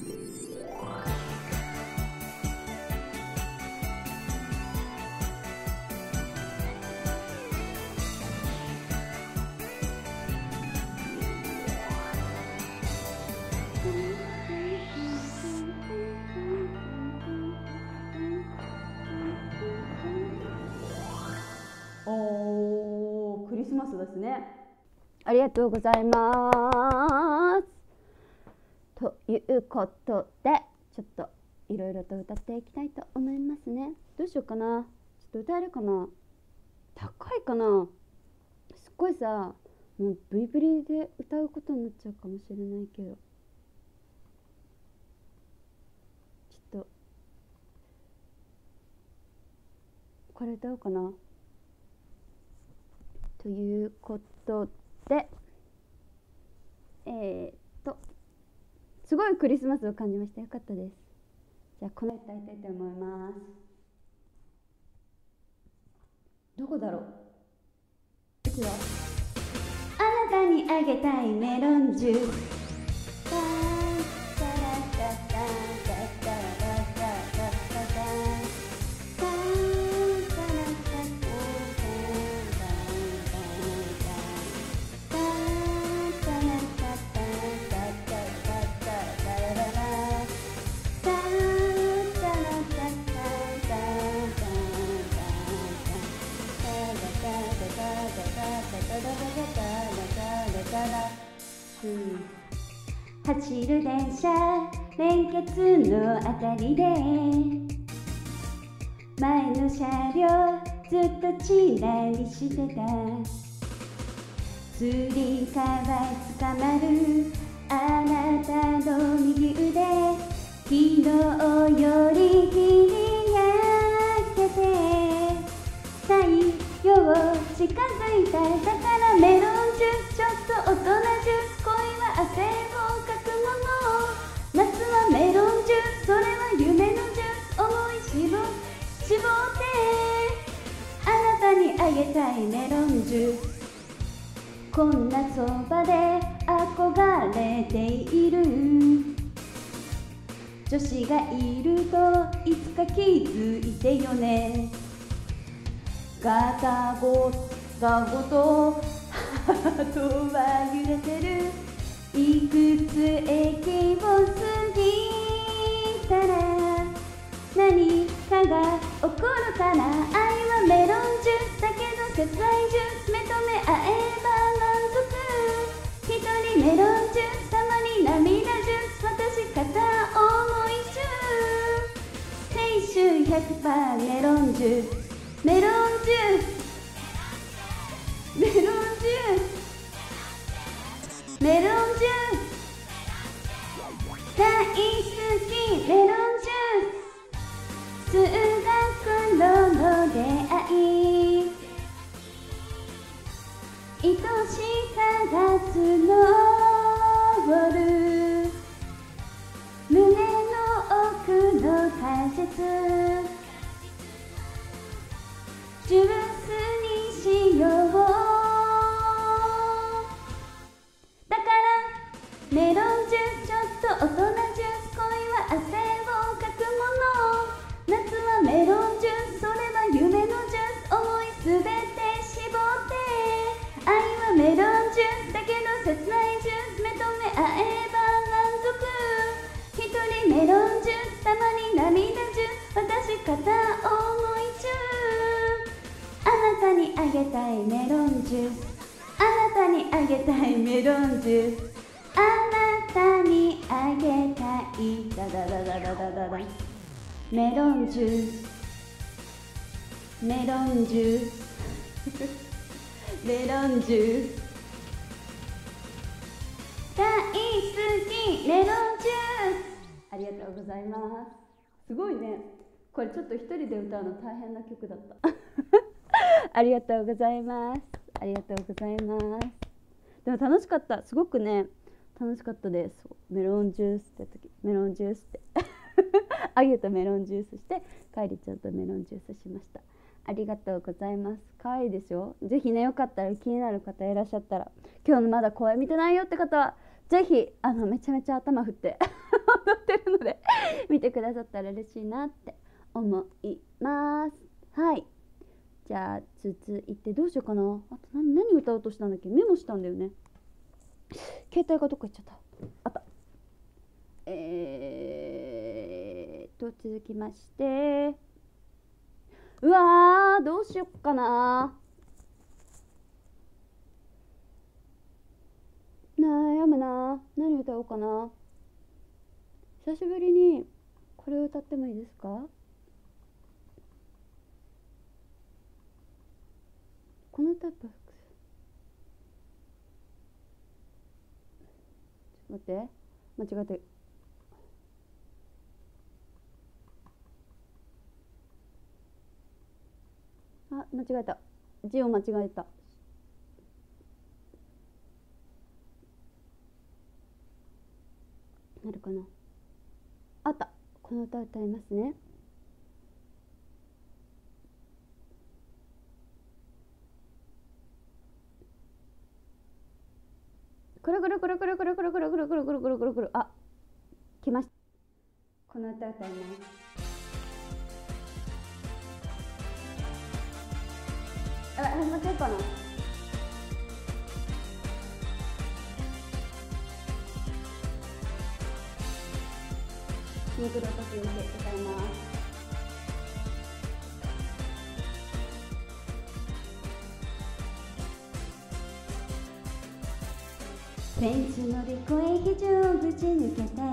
おー、クリスマスですね。ありがとうございます。ということで、ちょっといろいろと歌っていきたいと思いますね。どうしようかな。ちょっと歌えるかな。高いかな。すっごいさ、もうブリブリで歌うことになっちゃうかもしれないけど、ちょっとこれ歌おうかな。ということで、えー、っとすごいクリスマスを感じました。よかったです。じゃあこの歌いたいと思います。どこだろう。いくよ。あなたにあげたいメロンジュース。だだだだだ走る電車連結のあたりで前の車両ずっとちらりしてたつり革つかまるあなたの右腕昨日より日に焼けて太陽近づいただからメロンジュースちょっと大人ジュース恋は汗をかくもの夏はメロンジュースそれは夢のジュース思い絞絞ってあなたにあげたいメロンジュースこんなそばで憧れている女子がいるといつか気づいてよねガタゴガゴとハートは揺れてるいくつ駅を過ぎたら何かが起こるかな愛はメロンジュースだけど切ないジュース目と目合えば満足一人メロンジュースたまに涙ジュース私片思いジュース青春 ひゃくパーセント メロンジュースメロンジュースメロンジュースメロンジュース大好きメロンジュース数学のの出会い愛しさが募る胸の奥の大切ジュースにしようだからメロンジュースちょっと大人ジュース恋は汗をかくもの夏はメロンジュースそれは夢のジュース思いすべて絞って愛はメロンジュースだけど切ないジュース目と目合えば満足一人メロンジュースたまに涙ジュース私片思いジュースあなたにあげたいメロンジュースあなたにあげたいメロンジュースあなたにあげたいダダダダダダダダメロンジュースメロンジュースメロンジュース大好きメロンジュースありがとうございますすごいねこれちょっと一人で歌うの大変な曲だったありがとうございますありがとうございますでも楽しかったすごくね楽しかったですメロンジュースって時メロンジュースってあげとメロンジュースしてかいりちゃんとメロンジュースしましたありがとうございますかわいいでしょぜひねよかったら気になる方いらっしゃったら今日のまだ公演見てないよって方はぜひあのめちゃめちゃ頭振って踊ってるので見てくださったら嬉しいなって思いますはいじゃあ続いてどうしようかなあと 何, 何歌おうとしたんだっけメモしたんだよね携帯がどっか行っちゃったあったえーと続きましてうわーどうしよっかな悩むな何歌おうかな久しぶりにこれを歌ってもいいですかこの歌やっぱちょっと待って間違えてあ間違えた字を間違えたなるかなあったこの歌歌いますねくるくるくるくるくるくるくるくるくるくるくるくるくるあ来ましたこの歌歌いますあ始まっちゃうかなめくる音聞いて歌いますフェンス乗り越え非常ぶち抜けて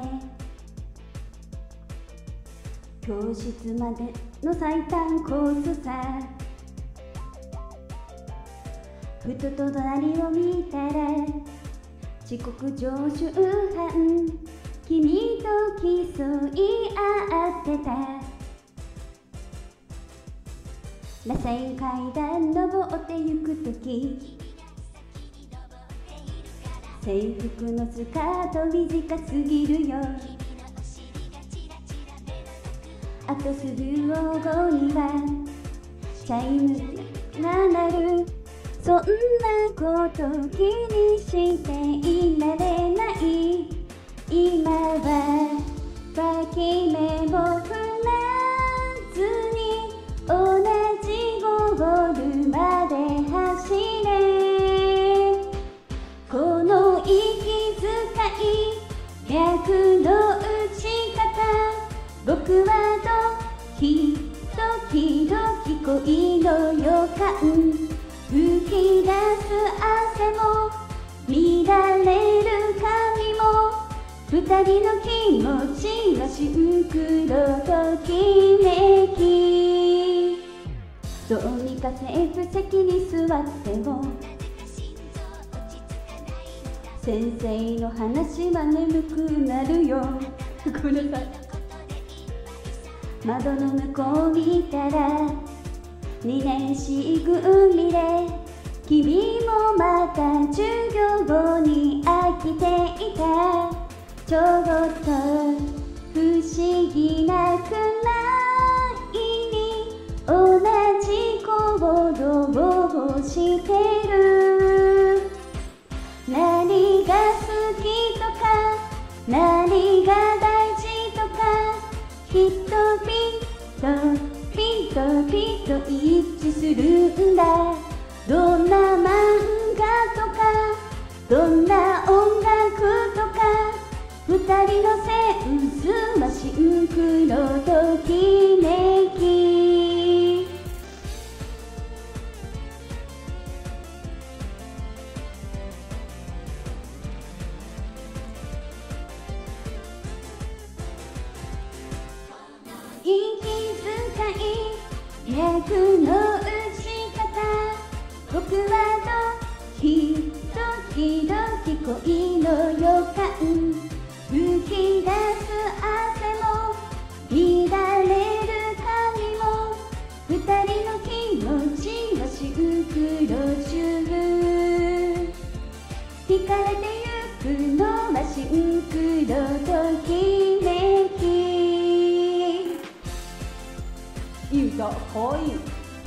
教室までの最短コースさ。ふと隣を見たら遅刻常習犯君と競い合ってた。螺旋階段登ってゆくとき制服のスカート短すぎるよ。あと数秒後にはチャイムが鳴る。そんなこと気にしていられない。今は脇目も振らずに同じゴールまで走れ。この息遣い逆の打ち方僕はドキドキドキ恋の予感。吹き出す汗も乱れる髪も二人の気持ちはシンクロときめき。どうにかセーフ席に座っても先生の話は眠くなるよ。ごめんなさい。窓の向こう見たらにねん C 組で君もまた授業後に飽きていた。ちょっと不思議なくらいに同じ行動をしてる。何が好きとか何が大事とかきっとピッとピッとピッと一致するんだ。どんな漫画とかどんな音楽とか二人のセンスはシンクロときめき。息遣い逆の打ち方僕はドキドキドキ恋の予感。吹き出す汗も乱れる髪も二人の気持ちはシンクロ中。惹かれてゆくのはシンクロときめき。いい歌、かわいい。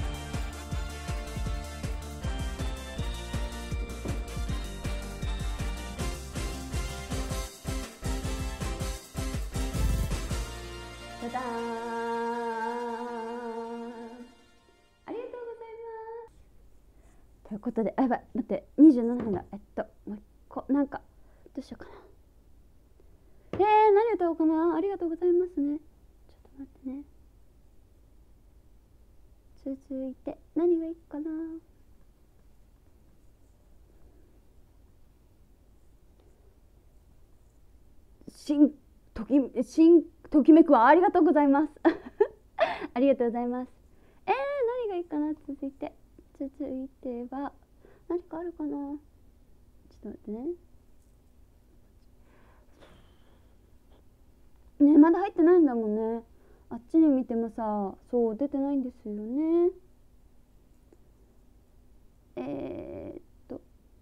じゃーん、ありがとうございます。ということで、あ、やばい、待って、にじゅうななふんだ。えっと、もう一個、なんか、どうしようかな。えー、何歌おうかな。ありがとうございますね。ちょっと待ってね。続いて、何がいいかな。新、とき、新、ときめくはありがとうございます。ありがとうございます。えー、何がいいかな。続いて続いては何かあるかな。ちょっと待ってね。ね、まだ入ってないんだもんね。あっちに見てもさ、そう出てないんですよね。えー、っと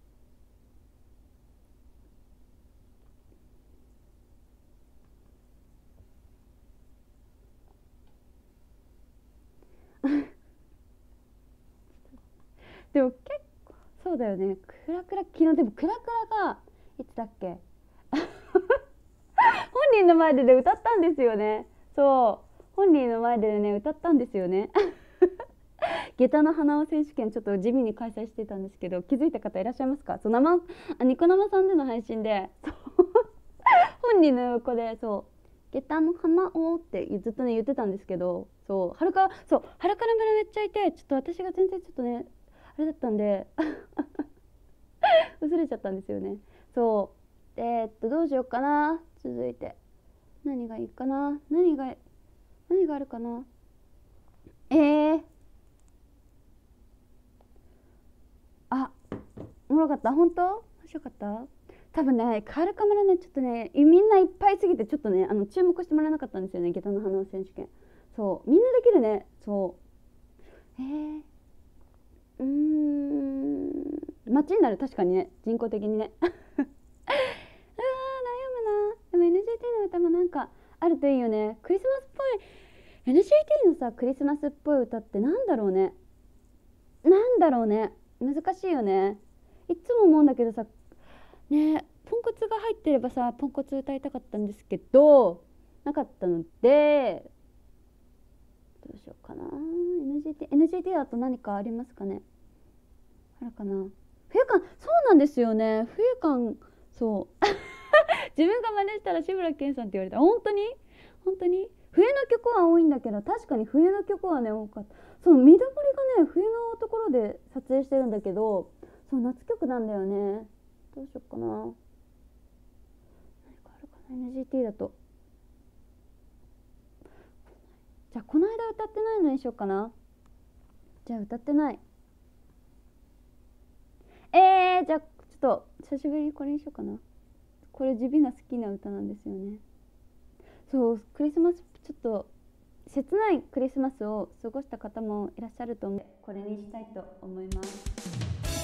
でも結構そうだよね。クラクラ昨日でもクラクラがいつだっけ本人の前で、ね、歌ったんですよね。そう本人の前でね歌ったんですよね。下駄の花尾選手権ちょっと地味に開催してたんですけど、気づいた方いらっしゃいますか。そう生あニコ生さんでの配信で本人の横でそう下駄の花尾ってずっとね言ってたんですけど、そうはるかそうはるかの村めっちゃいて、ちょっと私が全然ちょっとねあれだったんで忘れちゃったんですよね。 そうえー、っとどうしようかな。続いて何がいいかな。何が何があるかな。えー、あ、おもろかった。本当面白かった。多分ね、カルカ村ね、ちょっとね、みんないっぱいすぎて、ちょっとね、あの注目してもらえなかったんですよね、下駄の花選手権。そう、みんなできるね。そう。えー、うーん、街になる、確かにね、人工的にね。うわー、悩むな。でも エヌジーティー の歌もなんかあるといいよね。クリスマスっぽい。エヌジーティー のさ、クリスマスっぽい歌ってなんだろうね。なんだろうね。難しいよね。いつも思うんだけどさ、ね、ポンコツが入ってればさ、ポンコツ歌いたかったんですけどなかったので、どうしようかな。 エヌジーティー エヌジーティー だと何かありますかね。あるかな。冬感、そうなんですよね。冬感、そう自分が真似したら志村けんさんって言われた。本当に本当に冬の曲は多いんだけど、確かに冬の曲はね多かった。その緑がね、冬のところで撮影してるんだけど、そう夏曲なんだよね。どうしようかな。何かあるかな エヌジーティー だと。じゃあこの間歌ってないのにしようかな。じゃあ歌ってない。えー、じゃあちょっと久しぶりにこれにしようかな。これ地味な好きな歌なんですよね。そうクリスマス、ちょっと切ないクリスマスを過ごした方もいらっしゃると思う。これにしたいと思います。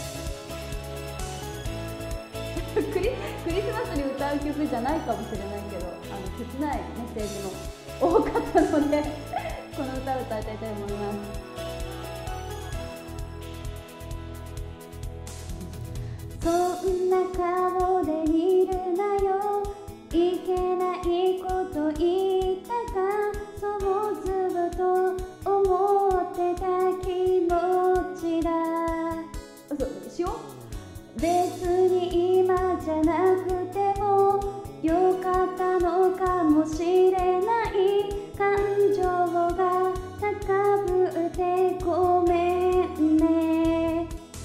クリ、クリスマスに歌う曲じゃないかもしれないけど、あの切ないメッセージも多かったのでこの歌を歌いたいと思います。そんな顔でいるなよ、いけないこと言ったか、そうずっと思ってた気持ちだ。そうしよう。別に今じゃなくてもよかったのかもしれない。感情が高ぶってごめんね。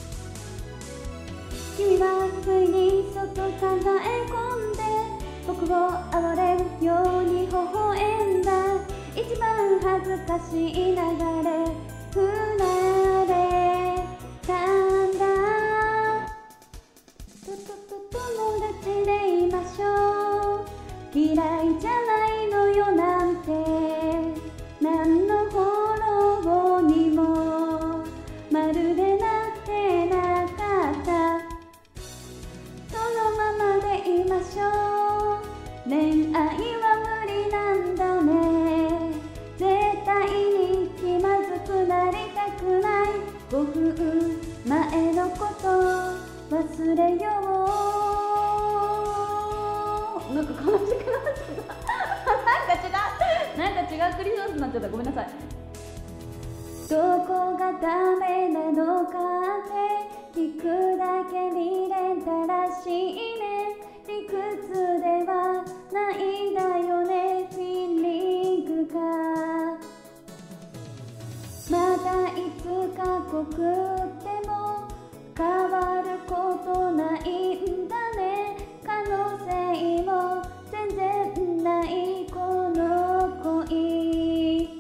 君は不意にそっと考え込んで僕を哀れるように微笑んだ。一番恥ずかしい流れ振られたんだ。ととと友達でいましょう。嫌いじゃないのよなんて何のフォローにもまるでなってなかった。そのままでいましょう。恋愛は無理なんだね。絶対に気まずくなりたくない。ごふんまえのこと忘れよう。なんか悲しくなっちゃったなんか違うなんか違うクリスマスになっちゃった。ごめんなさい。どこがダメなのかって聞くだけ未練たらしいね。理屈ではないんだよね。フィーリングがまたいつか告っても変わることないんだね。可能性も全然ないこの恋。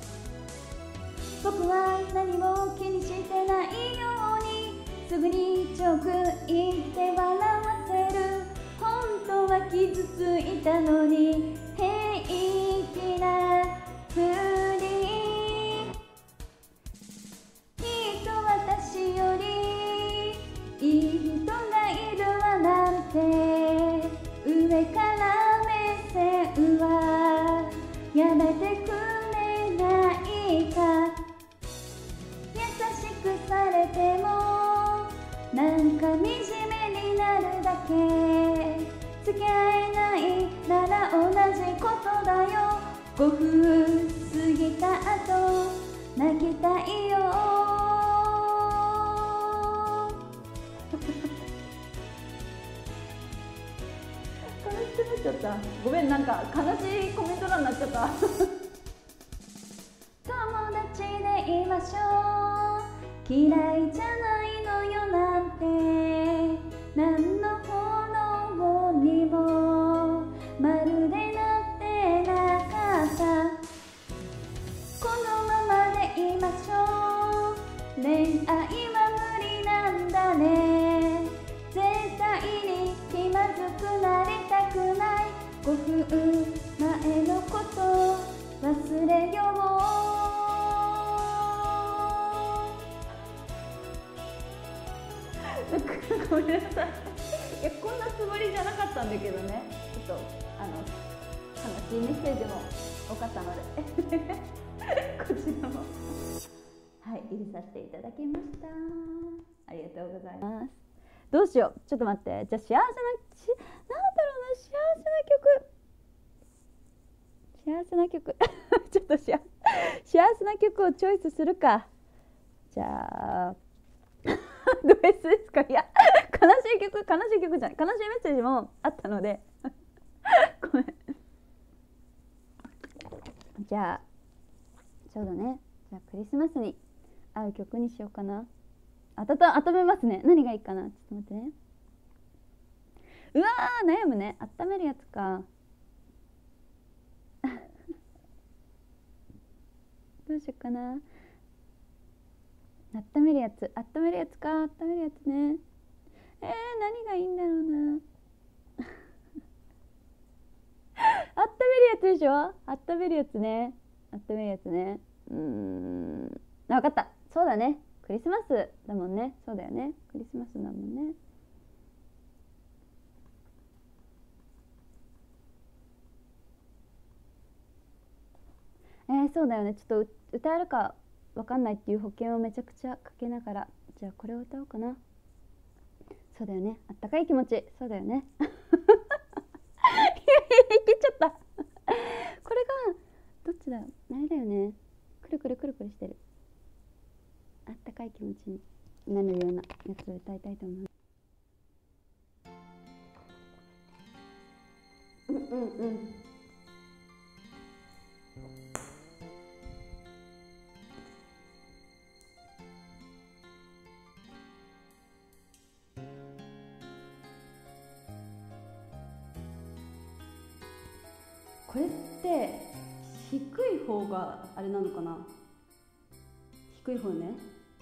僕は何も気にしてないようにすぐにジョーク言って笑わせる。本当は傷ついたのに平気なふり。きっと私よりいい人がいるわなんて上から目線はやめてくれないか。優しくされてもなんか惨めになるだけ。付き合えないなら同じことだよ。ごふん過ぎた後泣きたいよ悲しくなっちゃった。ごめん、なんか悲しいコメント欄になっちゃった友達でいましょう。嫌いじゃないのよなんて何のフォロごめんなさい。いや、こんなつもりじゃなかったんだけどね、ちょっとあの悲しいメッセージも多かったのでこちらもはい入れさせていただきました。ありがとうございます。どうしよう、ちょっと待って。じゃあ幸せなし、なんだろうな、幸せな曲幸せな曲ちょっとしあ幸せな曲をチョイスするか。じゃあド S ですか。いや、悲しい曲、悲しい曲じゃない、悲しいメッセージもあったのでごめん。じゃあそうだね、じゃあクリスマスに合う曲にしようかな。あたた温めますね。何がいいかな、ちょっと待ってね。うわー、悩むね。温めるやつかどうしようかな。温めるやつ、温めるやつか、温めるやつね。えー、何がいいんだろうな温めるやつでしょ。温めるやつね。温めるやつね。うーん、あ、分かった。そうだね、クリスマスだもんね。そうだよね、クリスマスだもんね。えー、そうだよね。ちょっと歌えるかわかんないっていう保険をめちゃくちゃかけながら、じゃあこれを歌おうかな。そうだよね、あったかい気持ち。そうだよねいやいけちゃったこれがどっちだ、あれだよね、くるくるくるくるしてるあったかい気持ちになるようなやつを歌いたいと思う。うんうんうん。これって低い方があれなのかな。低い方ね。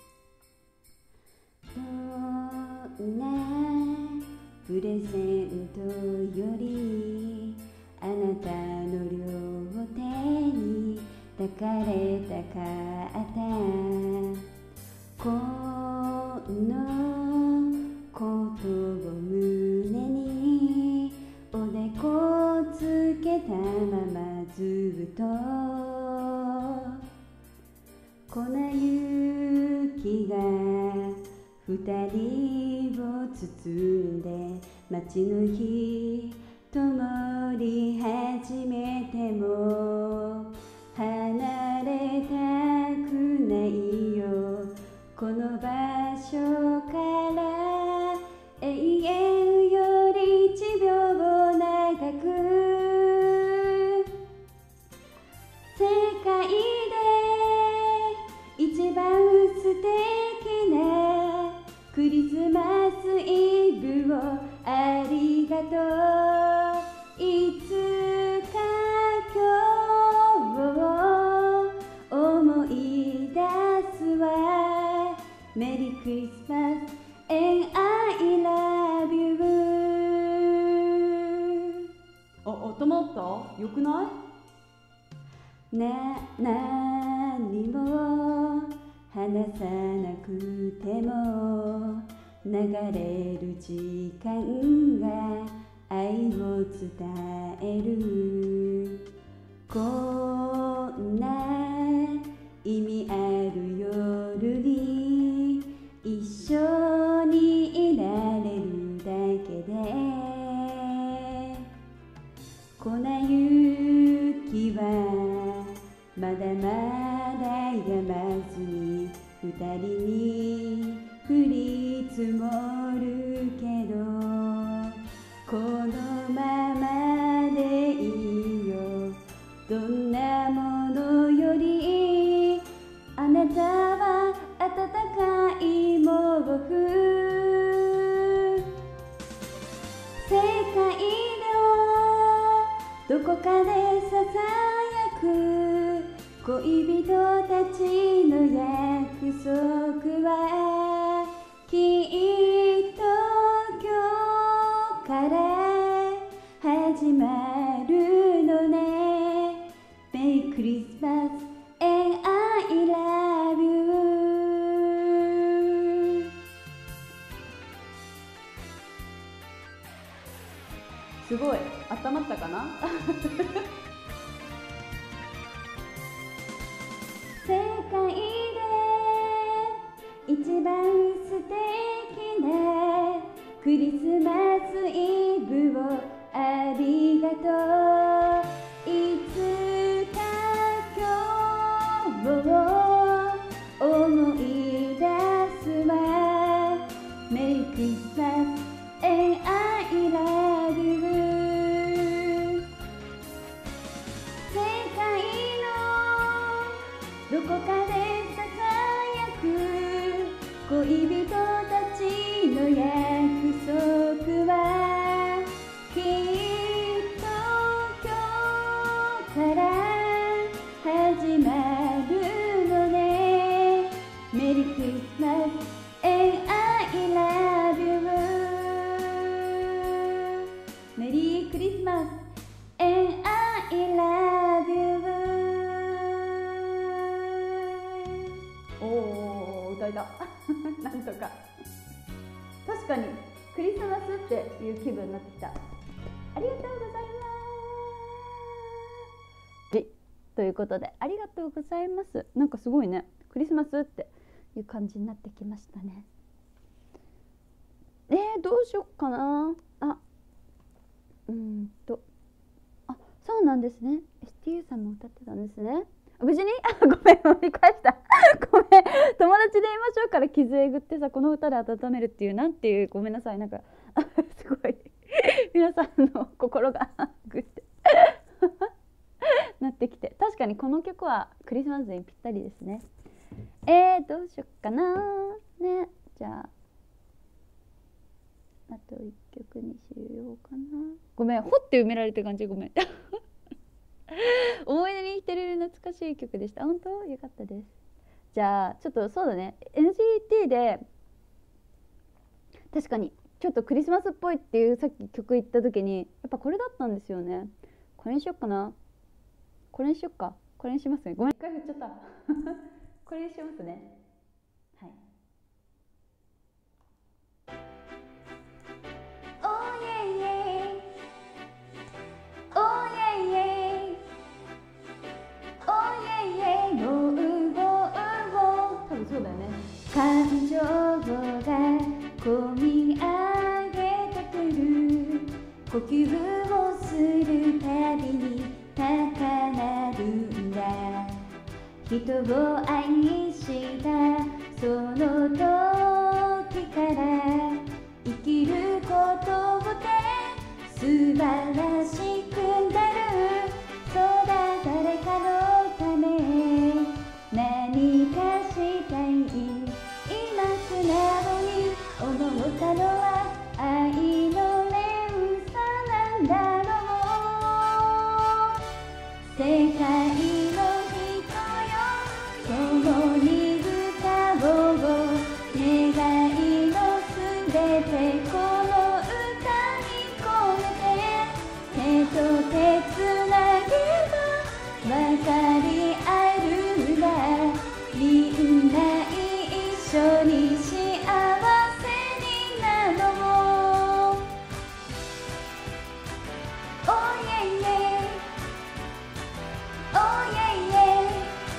どんなプレゼントよりあなたの両手に抱かれたかった。このことを胸におでこつけたままずっと粉雪が二人を包んで街の火灯り始めても離れたくないよこの場所から永遠より一秒長く世界で一番素敵なクリスマスイブをありがとういつか今日を思い出すわメリークリスマス and I love you あ、頭ったよくないな、何も話さなくても流れる時間が愛を伝えるこんな意味ある夜に一緒にいられるだけで粉雪はまだまだ止まずに二人に降り積もるけどこのままでいいよどんなものよりあなたは温かい毛布世界でをどこかでささやく恋人たちの約束はきっと今日から始まるのね Merry Christmas and I love you すごい温まったかな世界で一番素敵なクリスマスイブをありがとう。いつか今日を思い出すわ。メリークリスマス and I love you。 世界のどこかでささやく恋人たちの約束はきっと今日から始まるのね。メリークリスマス and I love you。 メリークリスマス and I love you。 おー、歌えたなんとか。確かにクリスマスっていう気分になってきた。ありがとうございます。ということでありがとうございます。なんかすごいね、クリスマスっていう感じになってきましたね。えー、どうしよっかな。あ、うーんとあ、そうなんですね。 エスティーユー さんも歌ってたんですね。無事にあ、ごめん、盛り返したごめん、友達でいましょうから傷えぐってさ、この歌で温めるっていう、なんていう、ごめんなさい、なんかすごい皆さんの心がグッてなってきて、確かにこの曲はクリスマスにぴったりですね。えー、どうしよっかなね。じゃああといっきょくにしようかな。ごめん、掘って埋められてる感じ、ごめん思い出に浸れる懐かしい曲でした。本当よかったです。じゃあちょっとそうだね、 エヌジーティー で確かにちょっとクリスマスっぽいっていうさっき曲言った時にやっぱこれだったんですよね。これにしよっかな。これにしよっか。これにしますね。ごめん、一回振っちゃったこれにしますね。はい。そうだよね。感情がこみ上げてくる、呼吸をするたびに高鳴るんだ。人を愛したその時から生きることで素晴らしくなる。そうだ、誰かのため何かしたい、今素直に思ったのは愛の連鎖なんだろう。世界の人よ、共に歌おう。願いのすべてこの歌に込めて、手と手つなげば分かり合えるんだ。みんな一緒に幸せになろう。 Oh yeah yeah Oh yeah yeah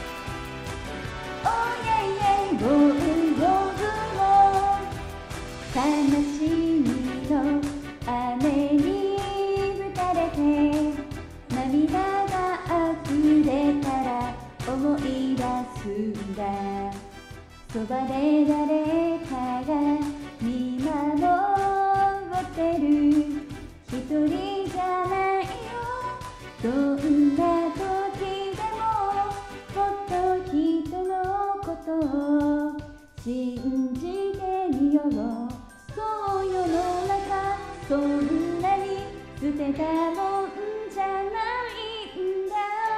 Oh yeah yeah ウォーウォー悲しみの雨に打たれて涙が溢れたら思い出すんだ。そばで誰かが見守ってる。一人じゃないよ、どんな時でももっと人のことを信じてみよう。そう世の中そんなに捨てたもんじゃないんだ。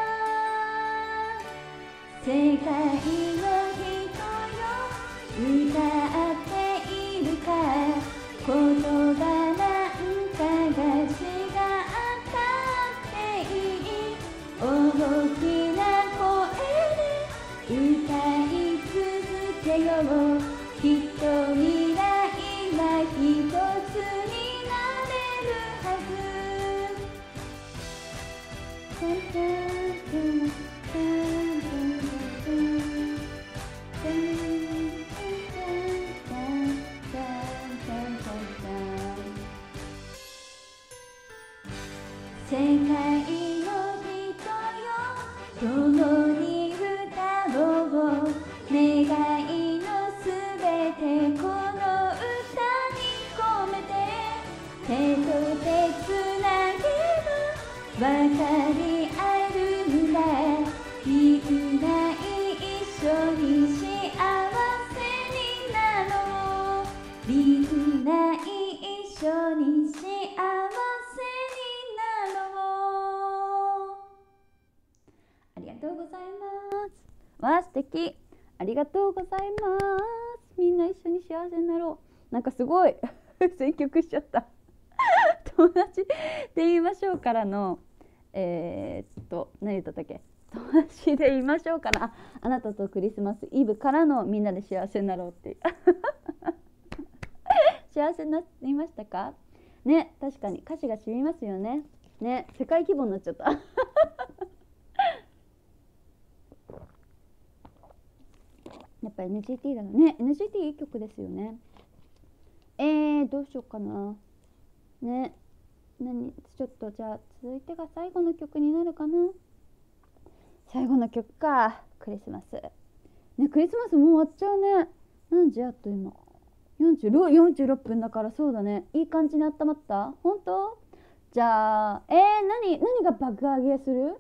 世界の人よ、歌っているか。言葉なんかが違ったっていい。大きな声で歌い続けよう。きっと未来は一つになれるはず。 んで一緒に幸せになろう。ありがとうございます。わあ素敵、ありがとうございます。みんな一緒に幸せになろう。なんかすごい選曲しちゃった友達で言いましょうからのえー、っと何言ったったっけ、友達で言いましょうから、あ、あなたとクリスマスイブからのみんなで幸せになろうっていう幸せになりましたかね。確かに歌詞が染みますよね。ね、世界規模になっちゃったやっぱ エヌジーティー だね。 エヌジーティー いい曲ですよね。えー、どうしようかなね。何ちょっとじゃあ続いてが最後の曲になるかな。最後の曲か、クリスマスね。クリスマスもう終わっちゃうね。何時あと今よんじゅうろっぷんだから、そうだね。いい感じに温まった。本当？じゃあえー、何何が爆上げする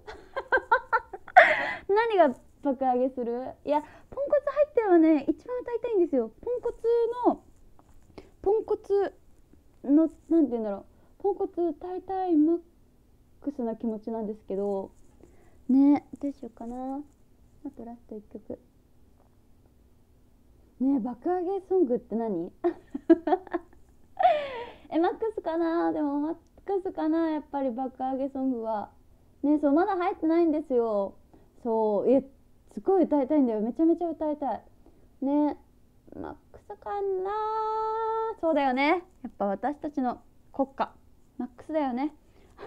何が爆上げする。いや、ポンコツ入ってはね一番歌いたいんですよ。ポンコツのポンコツのなんて言うんだろう、ポンコツ歌いたいマックスな気持ちなんですけどね。どうしようかな。あとラストいっきょくね。爆上げソングって何えマックスかな。でもマックスかな、やっぱり爆上げソングはね。そうまだ入ってないんですよ。そうえすごい歌いたいんだよ。めちゃめちゃ歌いたいね。マックスかな。そうだよね、やっぱ私たちの国歌マックスだよね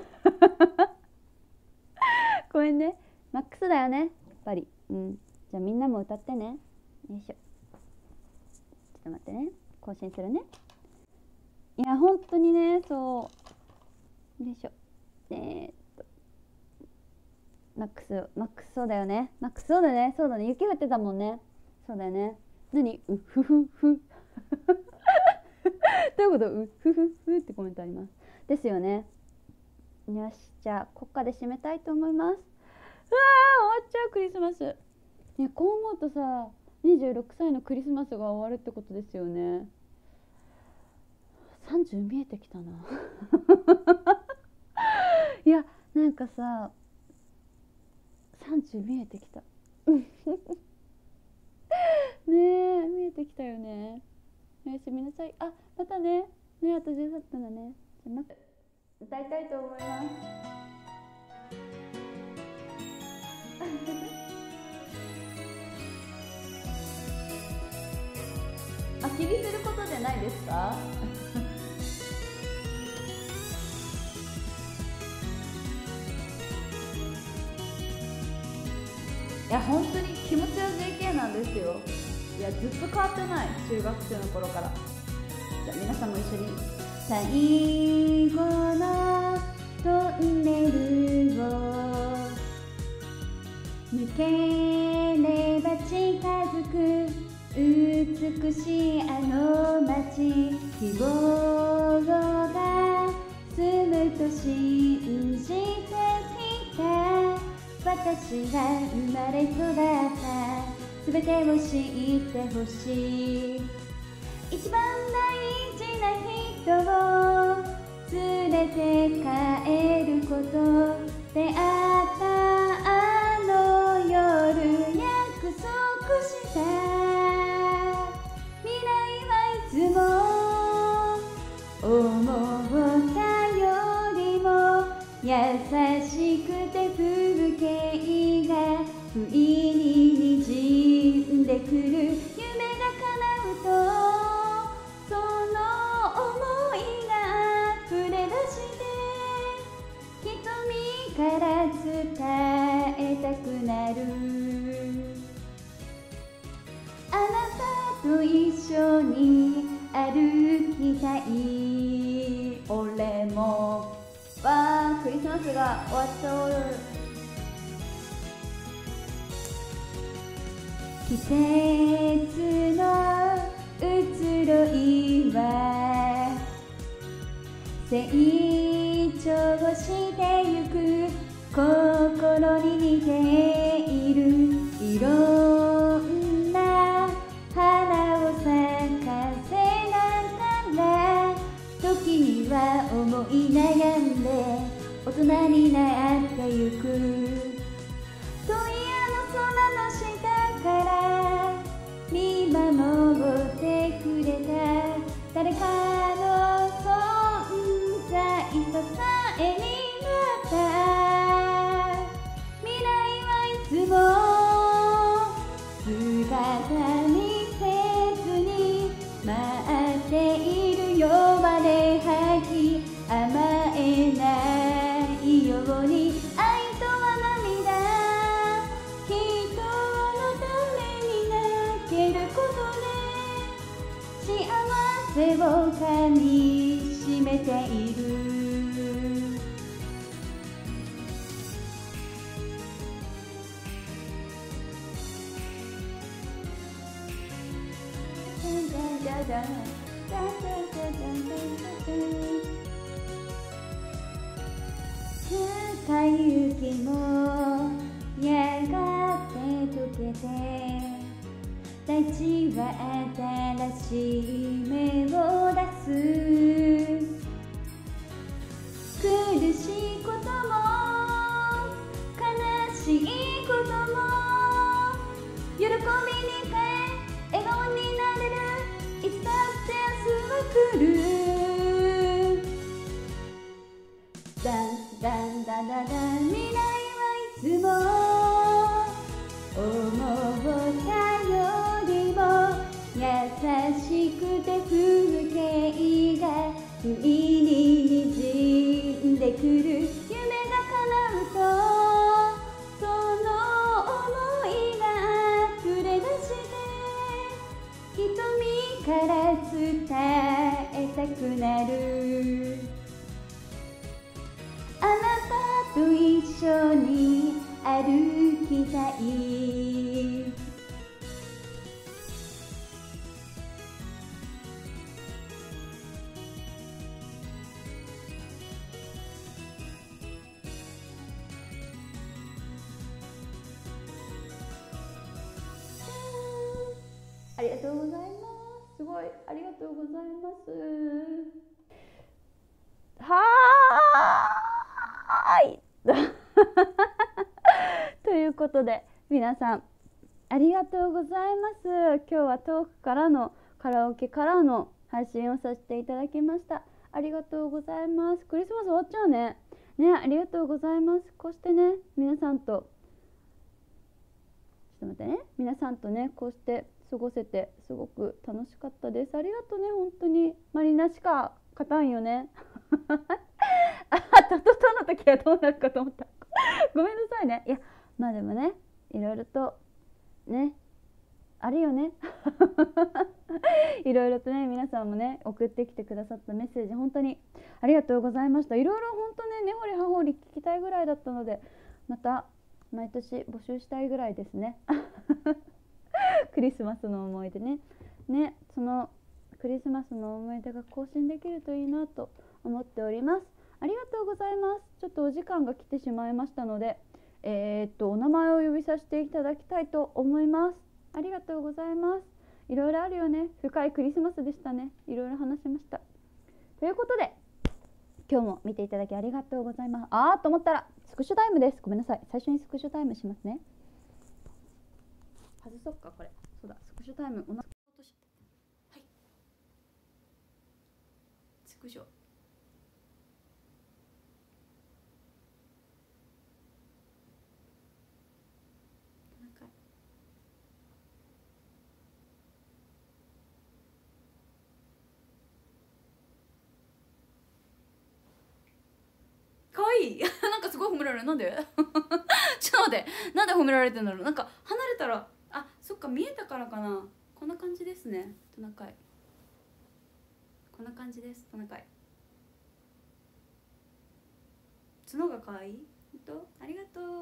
ごめんね、マックスだよねやっぱり。うん、じゃあみんなも歌ってね。よいしょ、ちょっと待ってね、更新するね。いや本当にね、そうよいしょ、えー、っとマックスマックスそうだよね、マックスそうだね、そうだね、雪降ってたもんね。そうだよね。何うふふふどういうこと？うふふふってコメントありますですよね。よし、じゃあ国歌で締めたいと思います。うわー終わっちゃうクリスマス。ね、こう思うとさ、にじゅうろくさいのクリスマスが終わるってことですよね。さんじゅう見えてきたないやなんかささんじゅう見えてきたねえ見えてきたよね。おやすみなさい。あ、またね。ね、あとじゅうさんぷんだね。じゃあまた歌いたいと思います。あ、気にすることじゃないですかいや本当に気持ちは ジェーケー なんですよ。いやずっと変わってない、中学生の頃から。じゃあ皆さんも一緒に最後のトンネルを抜ければ近づく美しいあの街、希望が住むと信じてきた。私が生まれ育ったすべてを知ってほしい。一番大事な人を連れて帰ること。出会ったあの夜約束した未来はいつも思ったよりも優しくて風景が不意に滲んでくる。夢が叶うとその想いが溢れ出して瞳から伝えたくなる。あなたと一緒に歩きたい。俺もわークリスマスが終わっちゃう。季節の移ろいは成長してゆく心に似ている。いろんな花を咲かせながらの空の下から見守ってくれた誰かの存在支えになった未来はいつも姿見せずに待っているよまで吐き甘えないように愛とは涙人のために泣けることで幸せをかみしめている深い雪もやがて溶けて大地は新しい芽を出す苦しいことも悲しいことも喜びに変え笑顔になれるいつだって明日は来るダンスダンダダダ未来はいつも思ったよりも優しくて風景が不意に滲んでくる夢が叶うとその想いが溢れ出して瞳から伝えたくなるあなたと一緒に歩きたいありがとうございます。すごいありがとうございます。はーいということで皆さんありがとうございます。今日は遠くからのカラオケからの配信をさせていただきました。ありがとうございます。クリスマス終わっちゃうね。ね、ありがとうございます。こうしてね皆さんとちょっと待ってね皆さんとねこうして過ごせてすごく楽しかったです。ありがとうね本当にマリナしか勝たんよねあトトトの時はどうなるかと思ったごめんなさいね。いやまあでもねいろいろとねあるよねいろいろとね皆さんもね送ってきてくださったメッセージ本当にありがとうございました。いろいろ本当ね根掘り葉掘り聞きたいぐらいだったのでまた毎年募集したいぐらいですねクリスマスの思い出ねねそのクリスマスの思い出が更新できるといいなと思っております。ありがとうございます。ちょっとお時間が来てしまいましたのでえー、っとお名前を呼びさせていただきたいと思います。ありがとうございます。いろいろあるよね。深いクリスマスでしたね。いろいろ話しましたということで今日も見ていただきありがとうございます。あーと思ったらスクショタイムです。ごめんなさい。最初にスクショタイムしますね。外そっかこれ。そうだスクショタイムおなはいスクショかわいいなんかすごい褒められる。なんでちょっと待ってなんで褒められてんだろう。なんか離れたらあそっか見えたからかな。こんな感じですね。トナカイこんな感じです。トナカイ角がかわいい。ほんとありがとう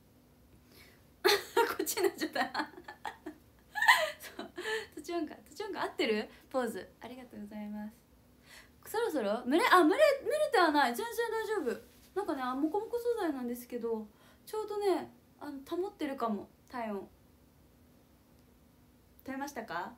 こっちになっちゃったそう途中音か途中音か合ってるポーズありがとうございます。そろそろ蒸れあ蒸れ蒸れてはない全然大丈夫。なんかねあモコモコ素材なんですけどちょうどねあの保ってるかも。体温取れましたか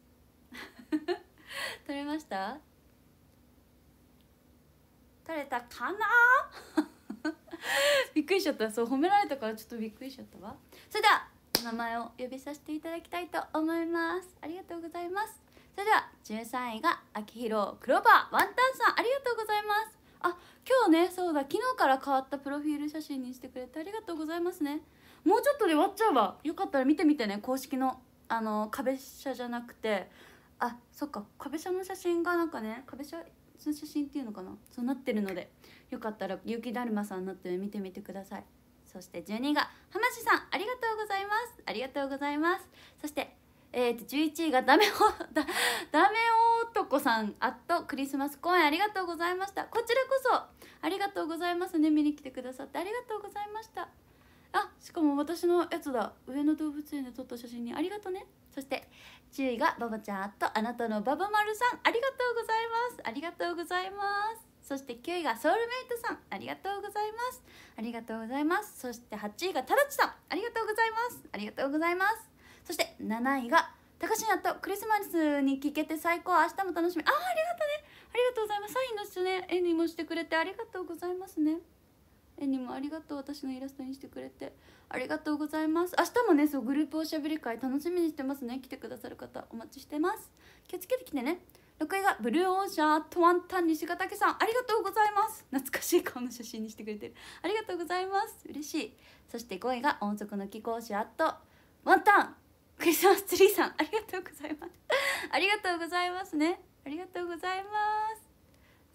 取れました取れたかなびっくりしちゃった。そう褒められたからちょっとびっくりしちゃったわ。それではお名前を呼びさせていただきたいと思います。ありがとうございます。それではじゅうさんいが秋広クローバーワンタンさん、ありがとうございます。あ、今日ね、そうだ、昨日から変わったプロフィール写真にしてくれてありがとうございますね。もうちょっとで終わっちゃうわ。よかったら見てみてね、公式のあの壁写じゃなくて、あ、そっか、壁写の写真がなんかね、壁写の写真っていうのかな、そうなってるので、よかったら雪だるまさんになって見てみてください。そしてじゅうにいが浜地さん、ありがとうございます。ありがとうございます。そしてえー、とじゅういちいがダメおだダメ男さん、あとクリスマス公演ありがとうございました。こちらこそありがとうございますね。見に来てくださってありがとうございました。あ、しかも私のやつだ、上野動物園で撮った写真にありがとうね。そしてじゅういがババちゃんとあなたのババマルさん、ありがとうございます。ありがとうございます。そしてきゅういがソウルメイトさん、ありがとうございます。ありがとうございます。そしてはちいがタダチさん、ありがとうございます。ありがとうございます。そしてなないが高島とクリスマスに聞けて最高、明日も楽しみ。あー、ありがとうね、ありがとうございます。サインの人ね、絵にもしてくれてありがとうございますね。絵にもありがとう、私のイラストにしてくれてありがとうございます。明日もね、そうグループおしゃべり会楽しみにしてますね。来てくださる方お待ちしてます。気をつけてきてね。ろくいがブルーオーシャンとワンタン西ヶ岳さん、ありがとうございます。懐かしい顔の写真にしてくれてる、ありがとうございます。嬉しい。そしてごいが音速の貴公子あとワンタンクリスマスツリーさん、ありがとうございますありがとうございますね。ありがとうございます。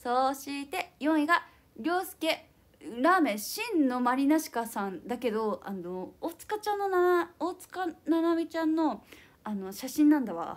そしてよんいが涼介ラーメン真のマリナシカさんだけど、あの大塚ちゃんのな大塚ななみちゃんのあの写真なんだわ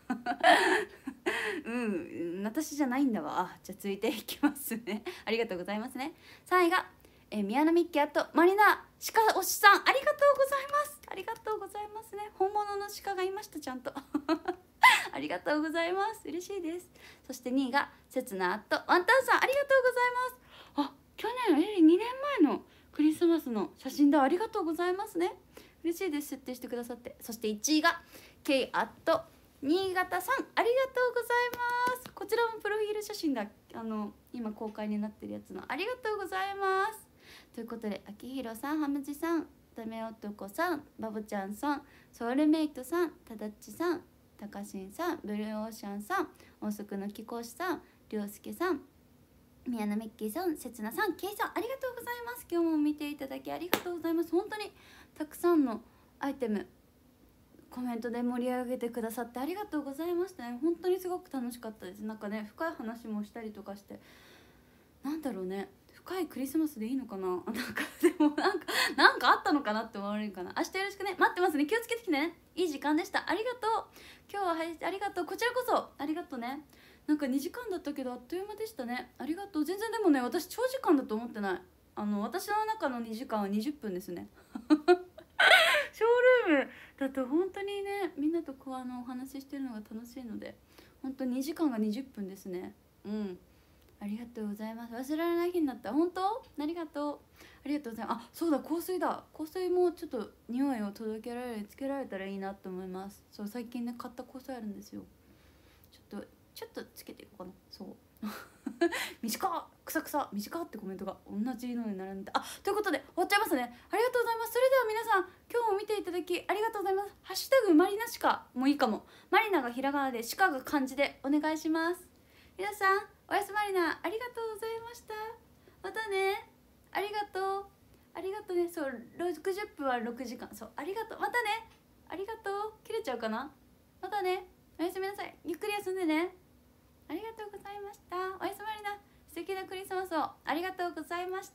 うん私じゃないんだわ。じゃあ続いていきますねありがとうございますね。さんいがえ宮野ミッキーあとマリナ鹿推しさん、ありがとうございます。ありがとうございますね。本物の鹿がいました、ちゃんとありがとうございます。嬉しいです。そしてにいがせつなとワンタンさん、ありがとうございます。あ、去年えにねんまえのクリスマスの写真だ。ありがとうございますね。嬉しいです、設定してくださって。そしていちいがケイアット新潟さん、ありがとうございます。こちらもプロフィール写真だ。あの今公開になってるやつの、ありがとうございます。ということで、秋広さん、ハムジさん、ダメ男さん、バボちゃんさん、ソウルメイトさん、タダッチさん、タカシンさん、ブルーオーシャンさん、音速の貴公子さん、りょうすけさん、宮野ミッキーさん、せつなさん、ケイさん、ありがとうございます。今日も見ていただきありがとうございます。本当にたくさんのアイテムコメントで盛り上げてくださってありがとうございましたね。本当にすごく楽しかったです。なんかね、深い話もしたりとかして、なんだろうね、深いクリスマスでいいのかな、なんかでもなんかなんかあったのかなって思われるかな。明日よろしくね、待ってますね。気をつけてきてね。いい時間でした。ありがとう。今日ははいありがとう。こちらこそありがとうね。なんかにじかんだったけどあっという間でしたね。ありがとう。全然でもね、私長時間だと思ってない。あの私の中のにじかんはにじゅっぷんですねショールームだと本当にね、みんなとこうあのお話ししてるのが楽しいので、本当ににじかんがにじゅっぷんですね。うん、ありがとうございます。忘れられない日になった。本当ありがとう。ありがとうございます。あ、そうだ、香水だ。香水もちょっと匂いを届けられるつけられたらいいなと思います。そう、最近ね買った香水あるんですよ。ちょっとちょっとつけていこうかな。そう短っ草草短ってコメントが同じのに並んで、あ、ということで終わっちゃいますね。ありがとうございます。それでは皆さん、今日も見ていただきありがとうございます。ハッシュタグマリナシカもいいかも。マリナがひらがなでシカが漢字でお願いします。皆さんおやすマリナ、ありがとうございました。またね。ありがとうありがとうね。そう、ろくじゅっぷんはろくじかん。そう、ありがとう。またね。ありがとう。切れちゃうかな。またね。おやすみなさい。ゆっくり休んでね。ありがとうございました。おやすまりな。素敵なクリスマスをありがとうございました。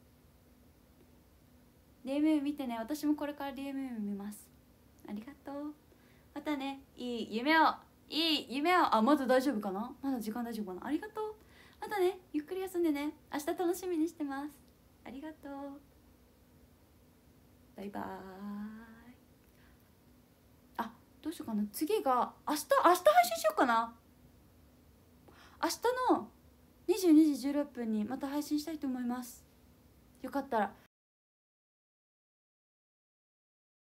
ディーエムエム 見てね。私もこれから ディーエムエム 見ます。ありがとう。またね。いい夢をいい夢を。あ、まだ大丈夫かな。まだ時間大丈夫かな。ありがとう。またね。ゆっくり休んでね。明日楽しみにしてます。ありがとう。バイバーイ。あ、どうしようかな。次が明日明日配信しようかな。明日のにじゅうにじじゅうろっぷんにまた配信したいと思います。よかったら